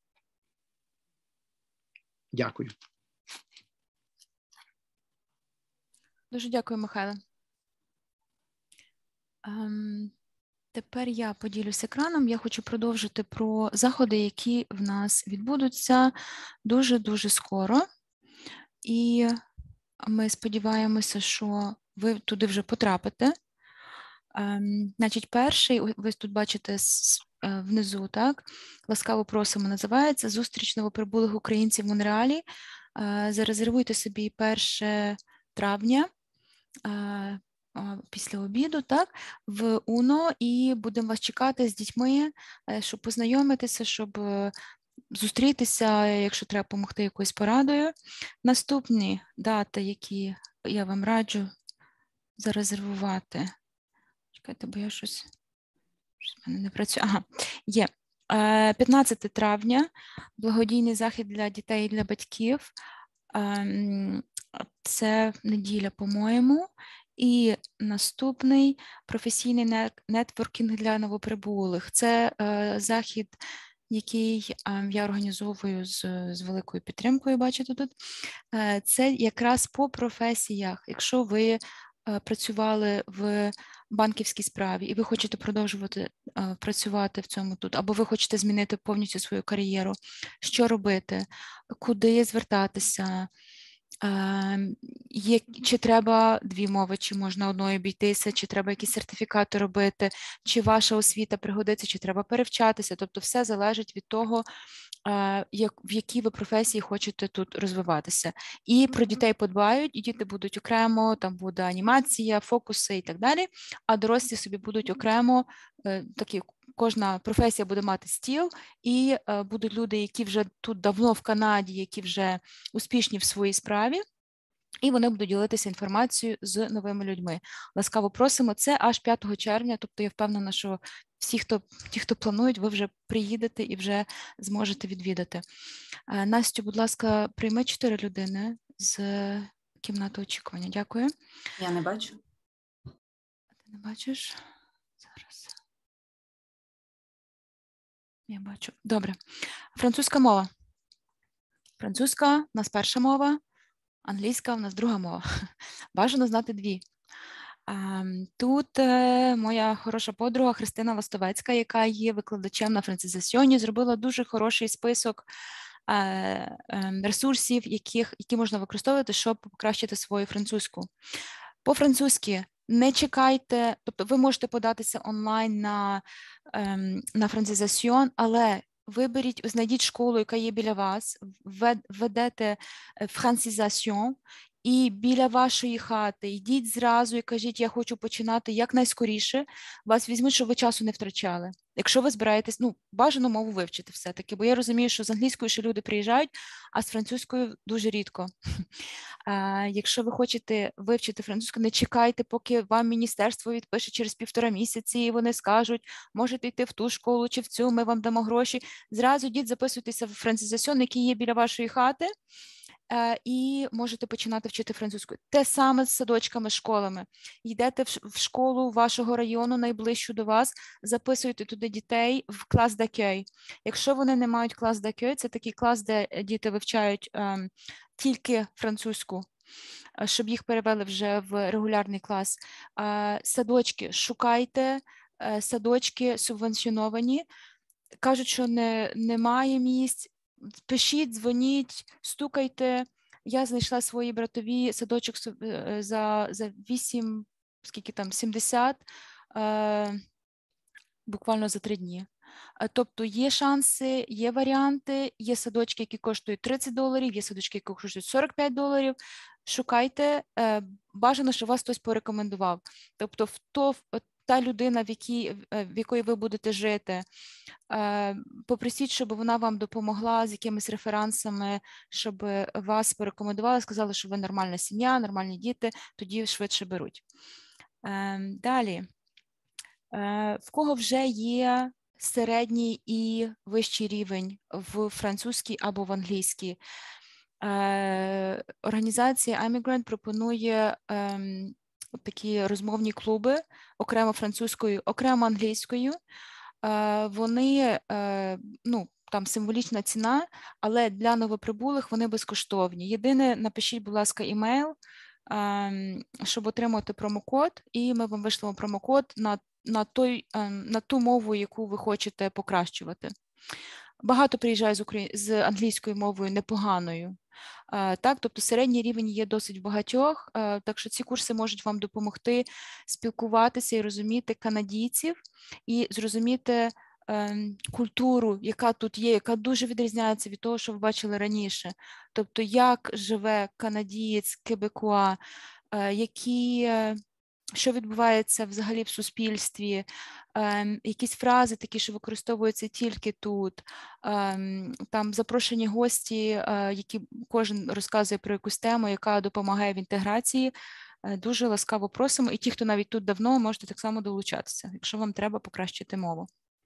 Дякую. Дуже дякую, Михайло. Тепер я поділюсь екраном. Я хочу продовжити про заходи, які в нас відбудуться дуже-дуже скоро. І ми сподіваємося, що ви туди вже потрапите. Значить, перший, ви тут бачите внизу, так, ласкаво просимо, називається «Зустріч новоприбулих українців в Монреалі». Зарезервуйте собі 1 травня, після обіду, так, в УНО, і будемо вас чекати з дітьми, щоб познайомитися, щоб зустрітися, якщо треба допомогти якоюсь порадою. Наступні дати, які я вам раджу зарезервувати. Чекайте, бо я щось в мене не працює. Ага, є. 15 травня, благодійний захід для дітей і для батьків. Це неділя, по-моєму. І наступний професійний нетворкінг для новоприбулих. Це захід, який я організовую з великою підтримкою, бачите тут. Це якраз по професіях. Якщо ви працювали в банківській справі і ви хочете продовжувати працювати в цьому тут, або ви хочете змінити повністю свою кар'єру, що робити, куди звертатися, чи треба 2 мови, чи можна одною обійтися, чи треба якісь сертифікати робити, чи ваша освіта пригодиться, чи треба перевчатися. Тобто все залежить від того, в якій ви професії хочете тут розвиватися. І про дітей подбають, і діти будуть окремо, там буде анімація, фокуси і так далі, а дорослі собі будуть окремо, такі, кожна професія буде мати стіл, і будуть люди, які вже тут давно в Канаді, які вже успішні в своїй справі, і вони будуть ділитися інформацією з новими людьми. Ласкаво просимо, це аж 5 червня, тобто я впевнена, що ті, хто планують, ви вже приїдете і вже зможете відвідати. Настю, будь ласка, прийми 4 людини з кімнати очікування. Дякую. Я не бачу. Ти не бачиш? Зараз. Я бачу. Добре. Французька мова. Французька – у нас перша мова, англійська – у нас друга мова. Бажано знати дві. Тут моя хороша подруга Христина Ластовецька, яка є викладачем на францизасьйоні, зробила дуже хороший список ресурсів, які можна використовувати, щоб покращити свою французьку. По-французьки не чекайте, тобто ви можете податися онлайн на францизасьйон, але виберіть, знайдіть школу, яка є біля вас, введете францизасьйон, і біля вашої хати йдіть зразу і кажіть, я хочу починати якнайскоріше, вас візьмуть, щоб ви часу не втрачали. Якщо ви збираєтесь, бажано мову вивчити все-таки, бо я розумію, що з англійською ще люди приїжджають, а з французькою дуже рідко. Якщо ви хочете вивчити французьку, не чекайте, поки вам міністерство відпише через 1,5 місяці, і вони скажуть, можете йти в ту школу чи в цю, ми вам дамо гроші. Зразу йдіть, записуйтеся в францизасьйон, який є біля вашої хати, і можете починати вчити французьку. Те саме з садочками, школами. Йдете в школу вашого району, найближчу до вас, записуєте туди дітей в клас d'accueil. Якщо вони не мають клас d'accueil, це такий клас, де діти вивчають тільки французьку, щоб їх перевели вже в регулярний клас. Садочки, шукайте садочки субвенціоновані. Кажуть, що немає місць. Пишіть, дзвоніть, стукайте. Я знайшла свої братові садочок за 8, скільки там, 70, буквально за 3 дні. Тобто є шанси, є варіанти, є садочки, які коштують $30, є садочки, які коштують $45. Шукайте, бажано, щоб вас хтось порекомендував. Тобто та людина, в якої ви будете жити, попросіть, щоб вона вам допомогла з якимись реферансами, щоб вас порекомендували, сказали, що ви нормальна сім'я, нормальні діти, тоді швидше беруть. Далі. В кого вже є середній і вищий рівень в французькій або в англійській? Організація Emigrant пропонує такі розмовні клуби, окремо французькою, окремо англійською. Вони, там символічна ціна, але для новоприбулих вони безкоштовні. Єдине, напишіть, будь ласка, імейл, щоб отримати промокод, і ми вам вишлемо промокод на ту мову, яку ви хочете покращувати. Багато приїжджає з англійською мовою непоганою. Так, тобто середній рівень є досить багатьох, так що ці курси можуть вам допомогти спілкуватися і розуміти канадійців, і зрозуміти культуру, яка тут є, яка дуже відрізняється від того, що ви бачили раніше. Тобто, як живе канадієць, кебекуа, що відбувається взагалі в суспільстві, якісь фрази такі, що використовуються тільки тут, там запрошені гості, які кожен розказує про якусь тему, яка допомагає в інтеграції. Дуже ласкаво просимо, і ті, хто навіть тут давно, можете так само долучатися, якщо вам треба покращити мову.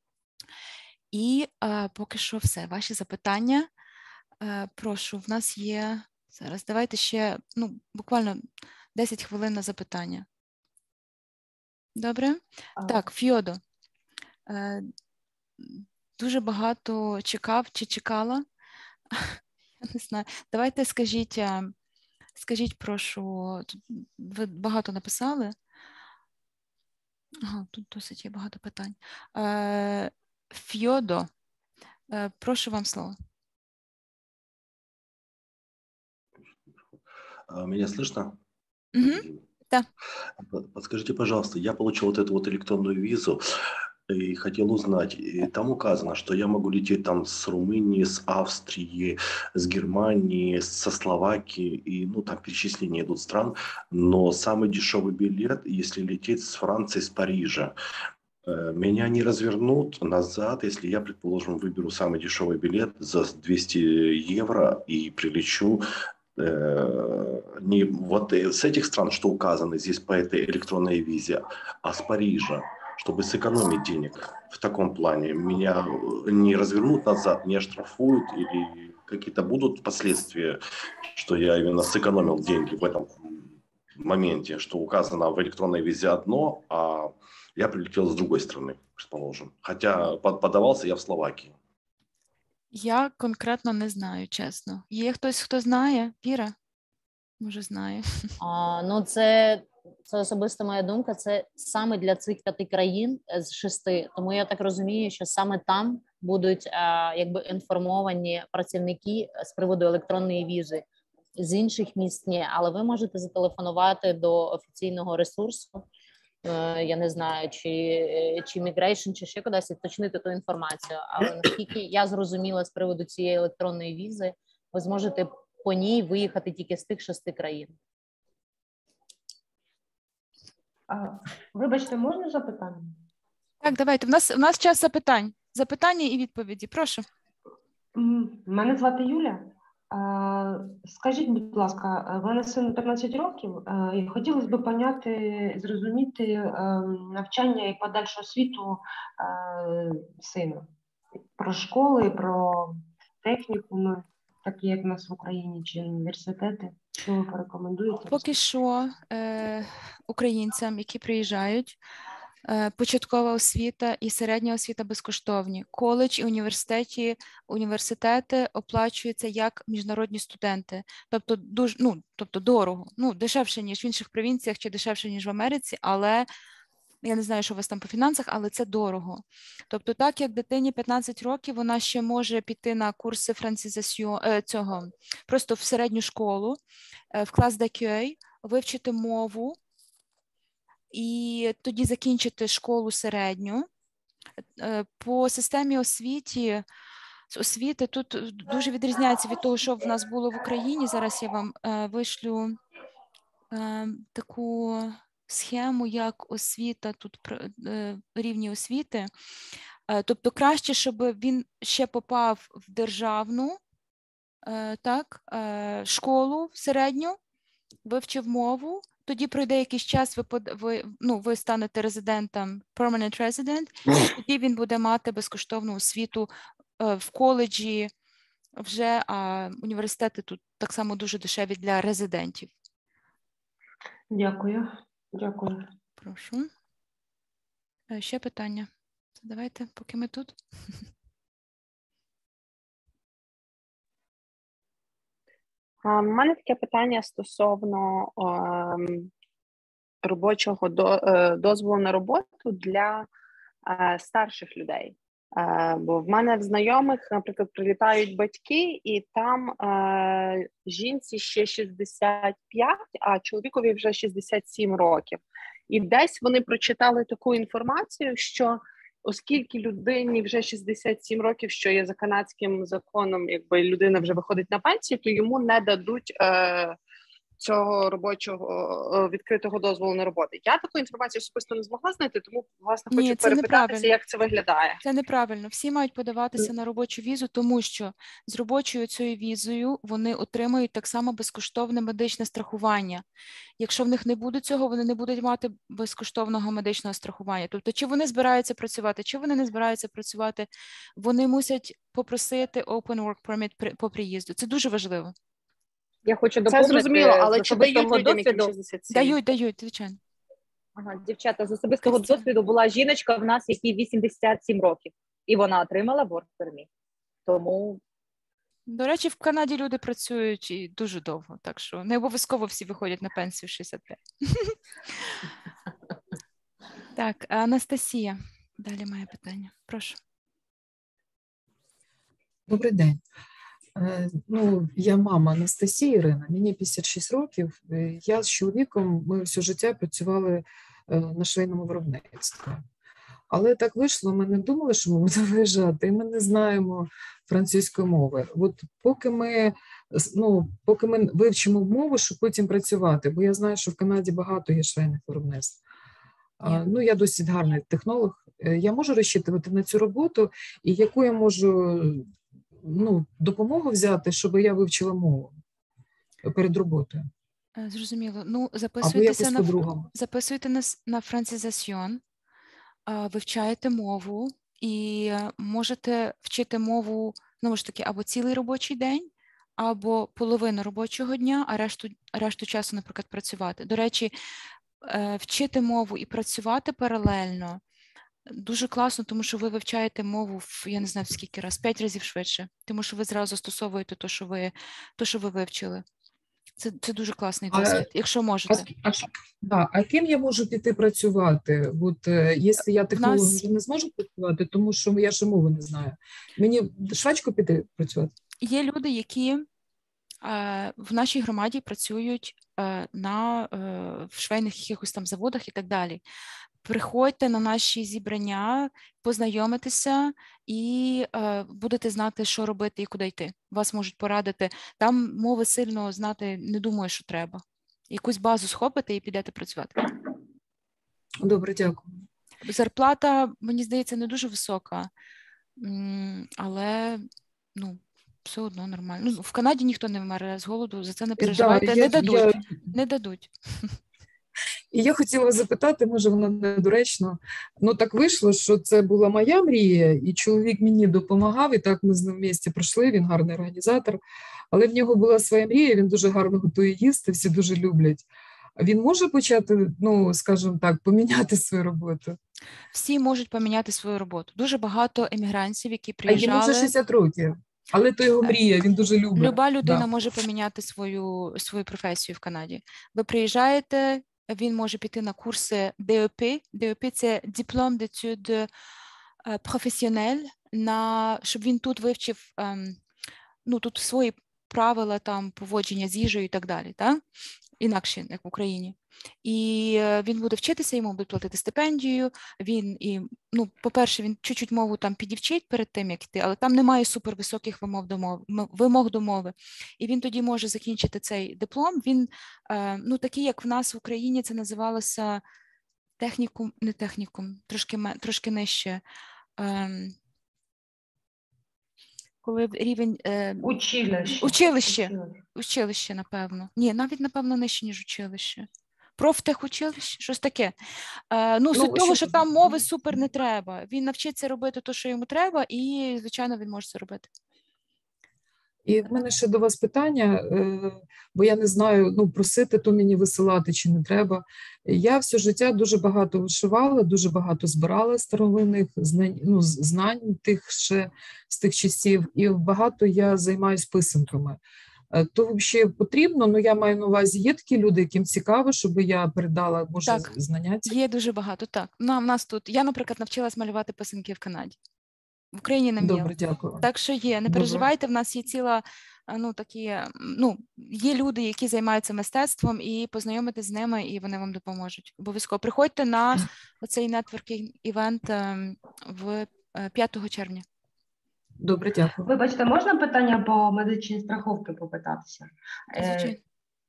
І поки що все. Ваші запитання. Прошу, в нас є зараз. Давайте ще буквально 10 хвилин на запитання. Добре? Так, Фьодо. Дуже багато чекав чи чекала. Я не знаю. Давайте скажіть, прошу, ви багато написали? Ага, тут досить є багато питань. Фьодо, прошу вам слово. Меня слышно? Угу. Да. Подскажите, пожалуйста, я получил вот эту вот электронную визу и хотел узнать, и там указано, что я могу лететь там с Румынии, с Австрии, с Германии, со Словакии, и там перечисления идут стран, но самый дешевый билет, если лететь с Франции, с Парижа, меня не развернут назад, если я, предположим, выберу самый дешевый билет за 200 евро и прилечу не вот с этих стран, что указаны здесь по этой электронной визе, а с Парижа, чтобы сэкономить денег в таком плане. Меня не развернут назад, не оштрафуют или какие-то будут последствия, что я именно сэкономил деньги в этом моменте, что указано в электронной визе одно, а Я прилетел с другой страны, предположим. Хотя подавался я в Словакии. Я конкретно не знаю, чесно. Є хтось, хто знає? Віра? Може, знає. Ну, це особиста моя думка. Це саме для цих 5 країн з 6. Тому я так розумію, що саме там будуть якби інформовані працівники з приводу електронної візи. З інших міст ні, але ви можете зателефонувати до офіційного ресурсу. Я не знаю, чи Migration, чи ще кудись, уточнити ту інформацію. Але наскільки я зрозуміла з приводу цієї електронної візи, ви зможете по ній виїхати тільки з тих 6 країн. Вибачте, можна запитання? Так, давайте. У нас час запитань. Запитання і відповіді. Прошу. Мене звати Юля. Скажіть, будь ласка, в мене сину 13 років, і хотілося б поняти, зрозуміти навчання і подальшу освіту сина. Про школи, про технікуми, такі як у нас в Україні, чи університети. Що ви порекомендуєте? Поки що українцям, які приїжджають, початкова освіта і середня освіта безкоштовні. Коледж і університети оплачуються як міжнародні студенти. Тобто, тобто дорого. Дешевше, ніж в інших провінціях чи дешевше, ніж в Америці, але я не знаю, що у вас там по фінансах, але це дорого. Тобто так, як дитині 15 років, вона ще може піти на курси францизацію, просто в середню школу, в клас d'accueil, вивчити мову, і тоді закінчити школу середню. По системі освіти тут дуже відрізняється від того, що в нас було в Україні. Зараз я вам вишлю таку схему, як освіта, тут рівні освіти. Тобто краще, щоб він ще попав в державну школу середню, вивчив мову, тоді пройде якийсь час, ви станете резидентом, permanent resident, тоді він буде мати безкоштовну освіту в коледжі вже, а університети тут так само дуже дешеві для резидентів. Дякую. Дякую. Прошу. Ще питання? Давайте, поки ми тут. У мене таке питання стосовно робочого дозволу на роботу для старших людей. Бо в мене в знайомих, наприклад, прилітають батьки, і там жінці ще 65, а чоловікові вже 67 років. І десь вони прочитали таку інформацію, що оскільки людині вже 67 років, що є за канадським законом, якби людина вже виходить на пенсію, то йому не дадуть цього робочого відкритого дозволу на роботу. Я таку інформацію особисто не змогла знайти, тому, власне, хочу перепитатися, як це виглядає. Це неправильно. Всі мають подаватися на робочу візу, тому що з робочою цією візою вони отримують так само безкоштовне медичне страхування. Якщо в них не буде цього, вони не будуть мати безкоштовного медичного страхування. Тобто, чи вони збираються працювати, чи вони не збираються працювати, вони мусять попросити Open Work Permit по приїзду. Це дуже важливо. Я хочу доповнити. Це зрозуміло, але чи дають людям, яким 67? Дають, звичайно. Ага, дівчата, з особистого досвіду була жіночка в нас, якій 87 років, і вона отримала work permit. Тому... До речі, в Канаді люди працюють і дуже довго, так що не обов'язково всі виходять на пенсію в 65. Так, Анастасія далі має питання. Прошу. Добрий день. Я мама Анастасії Ірина, мені 56 років. Я з чоловіком, ми все життя працювали на швейному виробництві. Але так вийшло, ми не думали, що ми будемо виїжджати, і ми не знаємо французької мови. От поки ми вивчимо мову, щоб потім працювати, бо я знаю, що в Канаді багато є швейних виробництв. Я досить гарний технолог. Я можу розчитувати на цю роботу, і яку я можу допомогу взяти, щоб я вивчила мову перед роботою. Зрозуміло. Записуйте на францизаціон, вивчаєте мову і можете вчити мову, знову ж таки, або цілий робочий день, або половину робочого дня, а решту часу, наприклад, працювати. До речі, вчити мову і працювати паралельно дуже класно, тому що ви вивчаєте мову, я не знаю, скільки раз, 5 разів швидше, тому що ви зразу застосовуєте те, що ви вивчили. Це дуже класний досвід, якщо можете. А ким я можу піти працювати? От, якщо я технологом вже не зможу працювати, тому що я ще мови не знаю. Мені швачку піти працювати? Є люди, які в нашій громаді працюють в швейних якихось там заводах і так далі. Приходьте на наші зібрання, познайомитися і будете знати, що робити і куди йти. Вас можуть порадити. Там мови сильно знати не думаю, що треба. Якусь базу схопите і підете працювати. Добре, дякую. Зарплата, мені здається, не дуже висока, але все одно нормально. В Канаді ніхто не вмре з голоду, за це не переживайте. Не дадуть. І я хотіла запитати, може воно недоречно, так вийшло, що це була моя мрія, і чоловік мені допомагав, і так ми з ним в місті пройшли, він гарний організатор, але в нього була своя мрія, він дуже гарно готує їсти, всі дуже люблять. Він може почати, скажімо так, поміняти свою роботу? Всі можуть поміняти свою роботу. Дуже багато емігрантів, які приїжджали. А йому вже 60 років. Але то його мрія, він дуже любить. Люба людина може поміняти свою професію в Канаді. Ви приїжджаєте, він може піти на курси DEP. DEP – це диплом d'études professionnelles, щоб він тут вивчив тут свої правила там поводження з їжею і так далі, так? Інакше, як в Україні. І він буде вчитися, йому будуть платити стипендію. По-перше, він чуть-чуть мову там підівчить перед тим, як йти, але там немає супервисоких вимог до мови. І він тоді може закінчити цей диплом. Він, такий, як в нас в Україні, це називалося технікум, трошки нижче. Коли рівень... Училище, напевно. Ні, навіть, напевно, нижче, ніж училище. Профтехучилище, щось таке. Суть того, що там мови супер не треба. Він навчиться робити те, що йому треба, і, звичайно, він може це робити. І в мене ще до вас питання, бо я не знаю, просити то мені висилати чи не треба. Я все життя дуже багато вишивала, дуже багато збирала старовинних знань тих ще з тих часів, і багато я займаюся писанками. То взагалі потрібно, я маю на увазі, є такі люди, яким цікаво, щоб я передала, може, знання? Є дуже багато, так. В нас тут, я, наприклад, навчилась малювати писанки в Канаді. В Україні не вміла. Добре, дякую. Так що є, не переживайте, в нас є ціла, є люди, які займаються мистецтвом, і познайомитись з ними, і вони вам допоможуть. Обов'язково приходьте на оцей нетворкінг-івент 5 червня. Добре, дякую. Вибачте, можна питання по медичній страховці попитатися? Звичайно.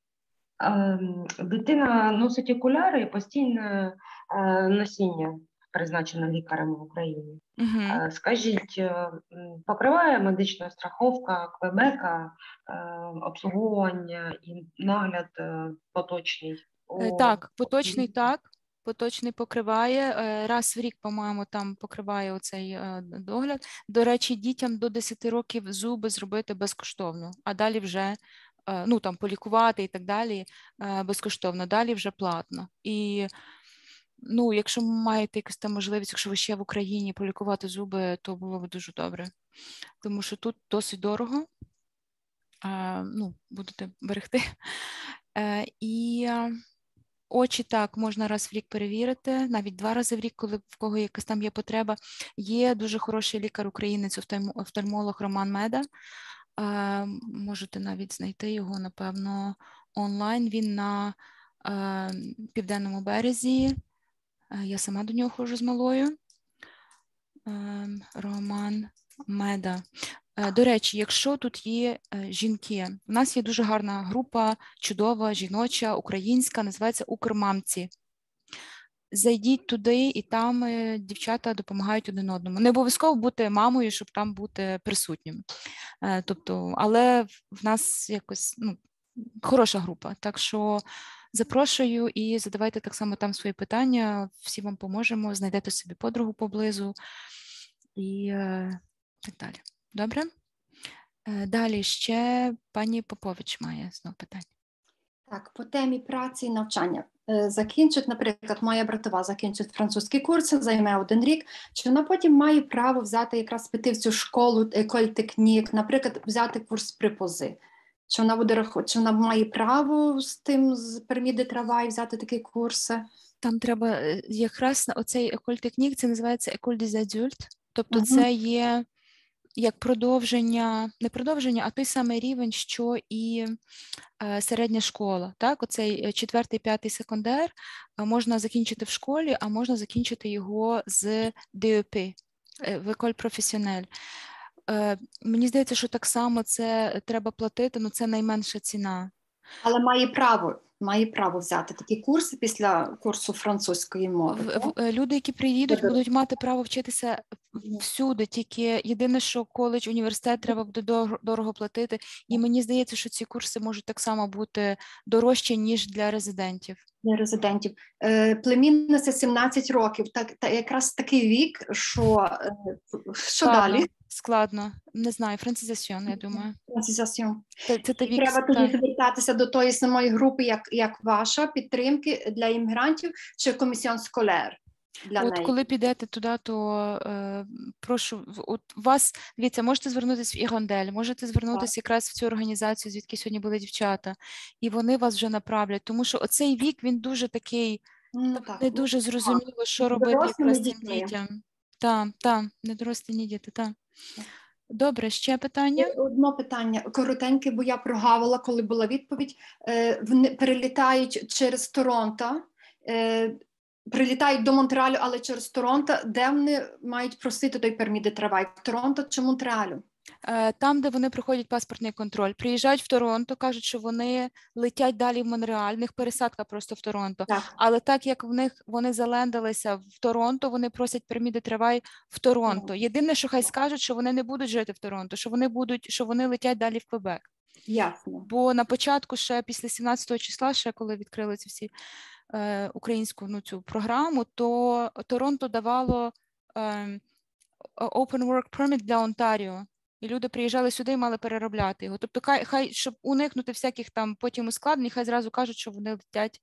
Дитина носить окуляри і постійне носіння, призначене лікарем в Україні. Угу. Скажіть, покриває медична страховка Квебека обслуговування і нагляд поточний? Так, поточний так. Поточний покриває. Раз в рік, по-моєму, там покриває оцей догляд. До речі, дітям до 10 років зуби зробити безкоштовно, а далі вже полікувати і так далі безкоштовно, далі вже платно. І якщо маєте якусь там можливість, якщо ви ще в Україні полікувати зуби, то було б дуже добре. Тому що тут досить дорого, будете берегти. І очі так, можна раз в рік перевірити, навіть 2 рази в рік, коли в кого якась там є потреба. Є дуже хороший лікар-українець, офтальмолог Роман Меда. Можете навіть знайти його, напевно, онлайн. Він на Південному березі. Я сама до нього ходжу з малою. Роман Меда. До речі, якщо тут є жінки, у нас є дуже гарна група, чудова, жіноча, українська, називається «Укрмамці». Зайдіть туди, і там дівчата допомагають один одному. Не обов'язково бути мамою, щоб там бути присутнім. Але в нас якось хороша група, так що запрошую і задавайте так само там свої питання, всі вам поможемо, знайдете собі подругу поблизу і так далі. Добре? Далі ще пані Попович має знову питання. Так, по темі праці і навчання. закінчить, наприклад, моя братова закінчить французькі курси, займе 1 рік, чи вона потім має право взяти якраз піти в цю школу, Еколь Технік, наприклад, взяти курс препози? Чи вона буде чи вона має право з тим, з пермі де travail взяти такі курси? Там треба якраз на оцей Еколь Технік, це називається Еколь des Adultes, тобто це є як продовження, не продовження, а той самий рівень, що і середня школа. Так? Оцей 4-5 секундер можна закінчити в школі, а можна закінчити його з ДОП, в Еколь Професіонель. Мені здається, що так само це треба платити, але це найменша ціна. Але має право взяти такі курси після курсу французької мови. Люди, які приїдуть, будуть мати право вчитися всюди, тільки єдине, що коледж, університет треба буде дорого платити, і мені здається, що ці курси можуть так само бути дорожчі, ніж для резидентів. Для резидентів. Племінниця 17 років, якраз такий вік, що далі? Складно. Не знаю, францизасьон, я думаю. Францизасьон. Вік, треба тоді звертатися до тої самої групи, як ваша, підтримки для іммігрантів, чи комісіон сколер для неї. Коли підете туди, то прошу, вас, дивіться, можете звернутися в Ірондель, можете звернутися якраз в цю організацію, звідки сьогодні були дівчата, і вони вас вже направлять, тому що оцей вік, він дуже такий, не дуже зрозуміло, що робити якраз цим дітям. Так, недорослі діти, так. Добре, ще питання? Одне питання, коротеньке, бо я прогавила, коли була відповідь. Вони перелітають через Торонто, прилітають до Монреалю, але через Торонто, де вони мають просити той пермі де travail? В Торонто чи Монреалю? Там, де вони проходять паспортний контроль. Приїжджають в Торонто, кажуть, що вони летять далі в Монреаль, в них пересадка просто в Торонто. Але так, як вони залендалися в Торонто, вони просять пермі де travail в Торонто. Єдине, що хай скажуть, що вони не будуть жити в Торонто, що вони летять далі в Квебек. Ясно. Бо на початку, ще після 17 числа, ще коли відкрили ці всі українську цю програму, то Торонто давало Open Work Permit для Онтаріо. І люди приїжджали сюди і мали переробляти його. Тобто хай, щоб уникнути всяких там потім ускладнень, хай зразу кажуть, що вони летять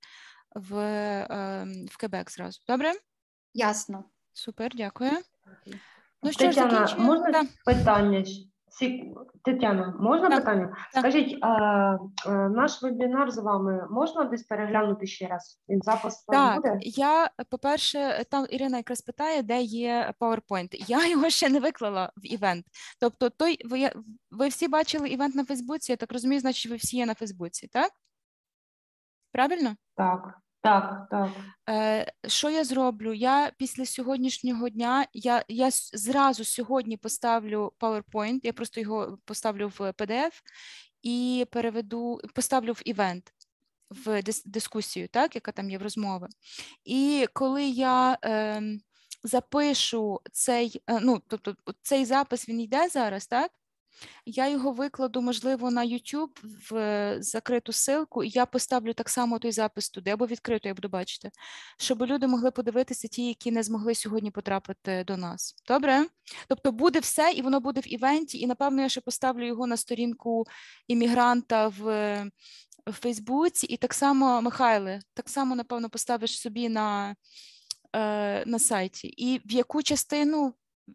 в Квебек зразу. Добре? Ясно. Супер, дякую. Ну що Тетяна, ж, можна питання? Тетяна, можна питання? Скажіть, наш вебінар з вами можна десь переглянути ще раз? Він запис там буде? Я, по-перше, там Ірина якраз питає, де є PowerPoint. Я його ще не виклала в івент. Тобто ви всі бачили івент на Фейсбуці, я так розумію, значить ви всі є на Фейсбуці, так? Правильно? Так. Що я зроблю? Я після сьогоднішнього дня, я зразу сьогодні поставлю PowerPoint, я просто його поставлю в PDF і поставлю в івент, в дискусію, так, яка там є в розмови. І коли я запишу тобто цей запис, він йде зараз, так? Я його викладу, можливо, на YouTube в закриту ссылку, і я поставлю так само той запис туди, або відкрито, я буду бачити, щоб люди могли подивитися ті, які не змогли сьогодні потрапити до нас. Добре? Тобто буде все, і воно буде в івенті, і, напевно, я ще поставлю його на сторінку іммігранта в Фейсбуці, і так само, Михайле, так само, напевно, поставиш собі на сайті. І в яку частину,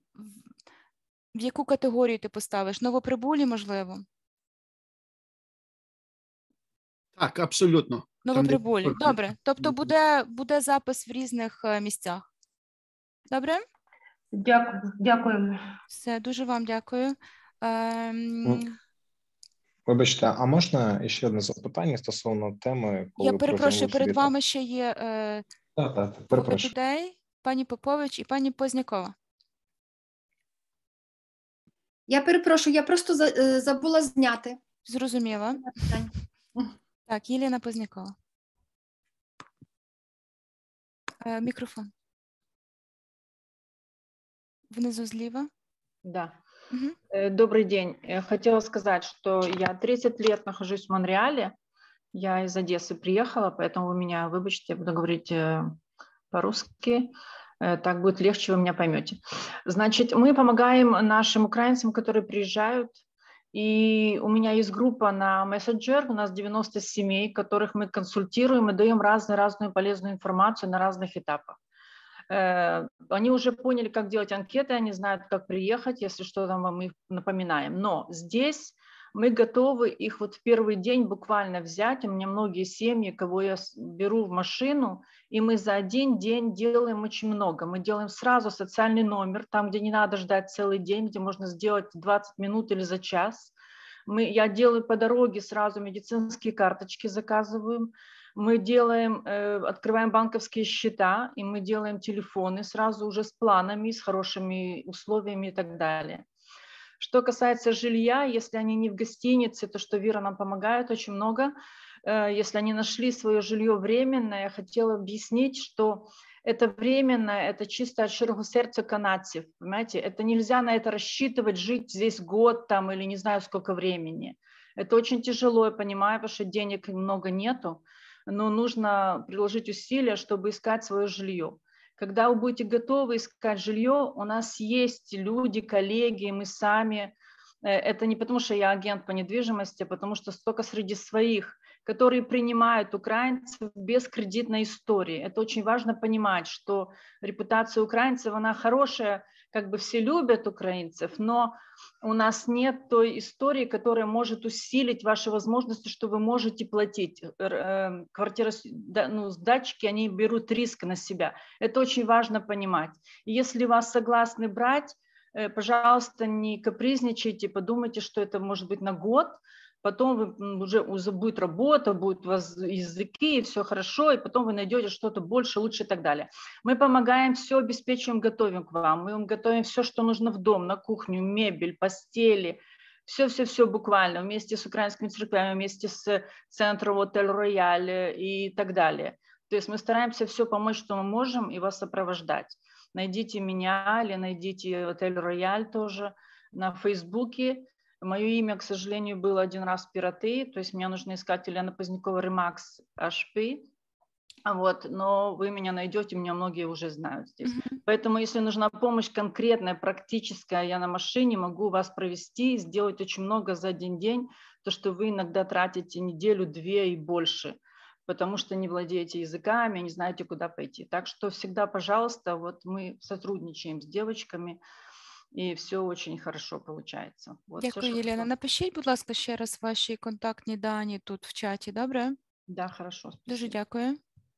в яку категорію ти поставиш? Новоприбулі, можливо? Так, абсолютно. Новоприбулі, добре. Тобто буде запис в різних місцях. Добре? Дякую. Все, дуже вам дякую. Вибачте, а можна ще одне запитання стосовно теми? Я перепрошую, перед вами ще є перепрошую. людей, пані Попович і пані Познякова. Я перепрошую, я просто забула зняти. Зрозуміла. Так, Єлена Познякова. Микрофон. Внизу слева. Да. Добрый день. Хотела сказать, что я 30 лет нахожусь в Монреале. Я из Одессы приехала, поэтому вы меня выбачьте, я буду говорить по-русски. Так будет легче, вы меня поймете. Значит, мы помогаем нашим украинцам, которые приезжают, И у меня есть группа на Messenger, у нас 90 семей, которых мы консультируем и даем разную полезную информацию на разных этапах. Они уже поняли, как делать анкеты, они знают, как приехать, если что, там мы их напоминаем. Но здесь мы готовы их вот в первый день буквально взять. У меня многие семьи, кого я беру в машину, и мы за один день делаем очень много. Мы делаем сразу социальный номер, там, где не надо ждать целый день, где можно сделать 20 минут или за час. Я делаю по дороге сразу медицинские карточки, заказываем. Мы делаем, открываем банковские счета, и мы делаем телефоны сразу уже с планами, с хорошими условиями и так далее. Что касается жилья, если они не в гостинице, то что Вира нам помогает очень много. Если они нашли свое жилье временное, я хотела объяснить, что это временное, это чисто от широкого сердца канадцев, понимаете? Это нельзя на это рассчитывать, жить здесь год там или не знаю сколько времени. Это очень тяжело, я понимаю, потому что денег много нету, но нужно приложить усилия, чтобы искать свое жилье. Когда вы будете готовы искать жилье, у нас есть люди, коллеги, мы сами. Это не потому, что я агент по недвижимости, а потому что столько среди своих, которые принимают украинцев без кредитной истории. Это очень важно понимать, что репутация украинцев, она хорошая, как бы все любят украинцев, но у нас нет той истории, которая может усилить ваши возможности, что вы можете платить. Сдатчики, они берут риск на себя. Это очень важно понимать. И если вас согласны брать, пожалуйста, не капризничайте, подумайте, что это может быть на год, потом уже будет работа, будут у вас языки, и все хорошо, и потом вы найдете что-то больше, лучше и так далее. Мы помогаем, все обеспечиваем, готовим к вам. Мы вам готовим все, что нужно в дом, на кухню, мебель, постели, все буквально, вместе с украинскими церквями, вместе с центром Отель Рояль и так далее. То есть мы стараемся все помочь, что мы можем, и вас сопровождать. Найдите меня или найдите Отель Рояль тоже на Фейсбуке. Мое имя, к сожалению, было один раз пираты, то есть мне нужно искать Елена Позднякова Ремакс HP, вот, но вы меня найдете, меня многие уже знают здесь. Поэтому, если нужна помощь конкретная, практическая, я на машине могу вас провести, сделать очень много за один день, то, что вы иногда тратите неделю, две и больше, потому что не владеете языками, не знаете, куда пойти. Так что всегда, пожалуйста, вот мы сотрудничаем с девочками, і все очень хорошо получається. Дякую, Єлена. Напишіть, будь ласка, ще раз ваші контактні дані тут в чаті, добре? Да, хорошо. Дуже дякую.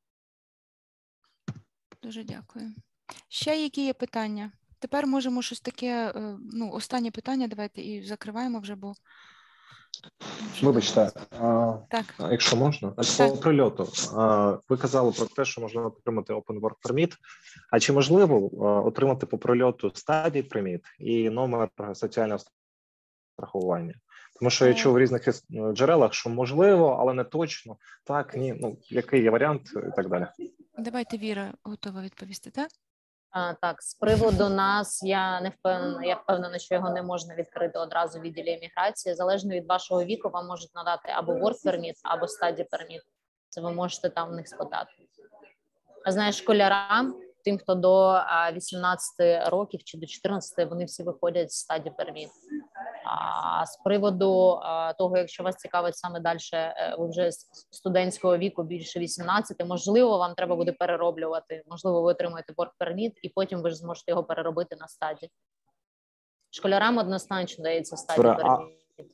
Дуже дякую. Ще які є питання? Тепер можемо щось таке, останнє питання давайте і закриваємо вже, бо... Вибачте, так. Якщо можна, по прильоту. Ви казали про те, що можна отримати Open Work Permit. А чи можливо отримати по прильоту Study Permit і номер соціального страхування? Тому що я чув в різних джерелах, що можливо, але не точно. Так, ні, який є варіант і так далі. Давайте, Віра готова відповісти, так? Так, з приводу нас, я не впевнена, я впевнена, що його не можна відкрити одразу в відділі імміграції. Залежно від вашого віку, вам можуть надати або Work Permit, або Study Permit. Це ви можете там в них спитати. А знаєш, школярам, тим, хто до 18 років чи до 14, вони всі виходять з Study Permit. А з приводу того, якщо вас цікавить саме далі, ви вже з студентського віку більше 18, можливо, вам треба буде перероблювати, можливо, ви отримаєте Work Permit, і потім ви ж зможете його переробити на Study. Школярам однозначно дається Study Permit.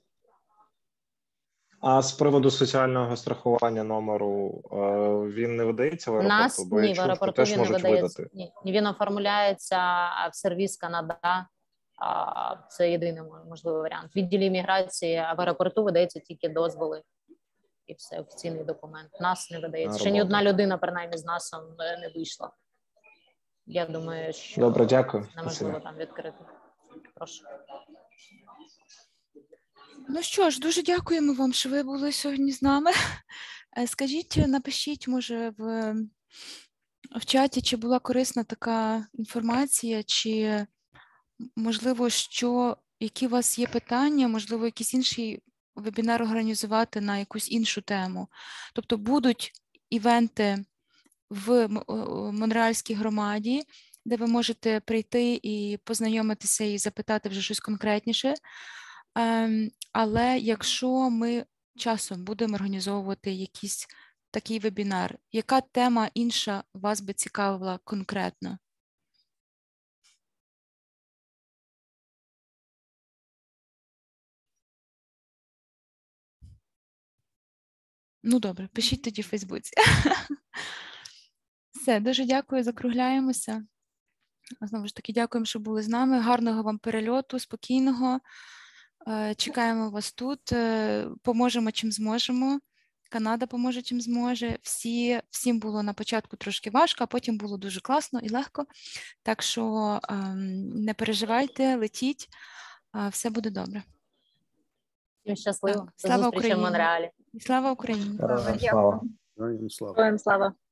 А з приводу соціального страхування номеру, він не видається в аеропорту? Нас, ні, в аеропорту він не видається. Ні, він оформляється в сервіс Канада. Це єдиний можливий варіант. В відділі імміграції, а в аеропорту видається тільки дозволи і все, офіційний документ. Нас не видається. Ще ні одна людина, принаймні, з нас не вийшла. Я думаю, що добре, дякую. Неможливо там відкрити. Прошу. Ну що ж, дуже дякуємо вам, що ви були сьогодні з нами. Скажіть, напишіть, може, в чаті, чи була корисна така інформація, чи, можливо, які у вас є питання, можливо, якийсь інший вебінар організувати на якусь іншу тему. Тобто будуть івенти в Монреальській громаді, де ви можете прийти і познайомитися і запитати вже щось конкретніше. Але якщо ми часом будемо організовувати якийсь такий вебінар, яка тема інша вас би цікавила конкретно? Ну, добре, пишіть тоді в Фейсбуці. Все, дуже дякую, закругляємося. Знову ж таки, дякуємо, що були з нами. Гарного вам перельоту, спокійного. Чекаємо вас тут, поможемо, чим зможемо. Канада поможе, чим зможе. Всім було на початку трошки важко, а потім було дуже класно і легко. Так що не переживайте, летіть, все буде добре. Щасливо. Слава До зустрічі в Україні. Монреалі. Слава Україні. Слава. Героям слава. Героям слава.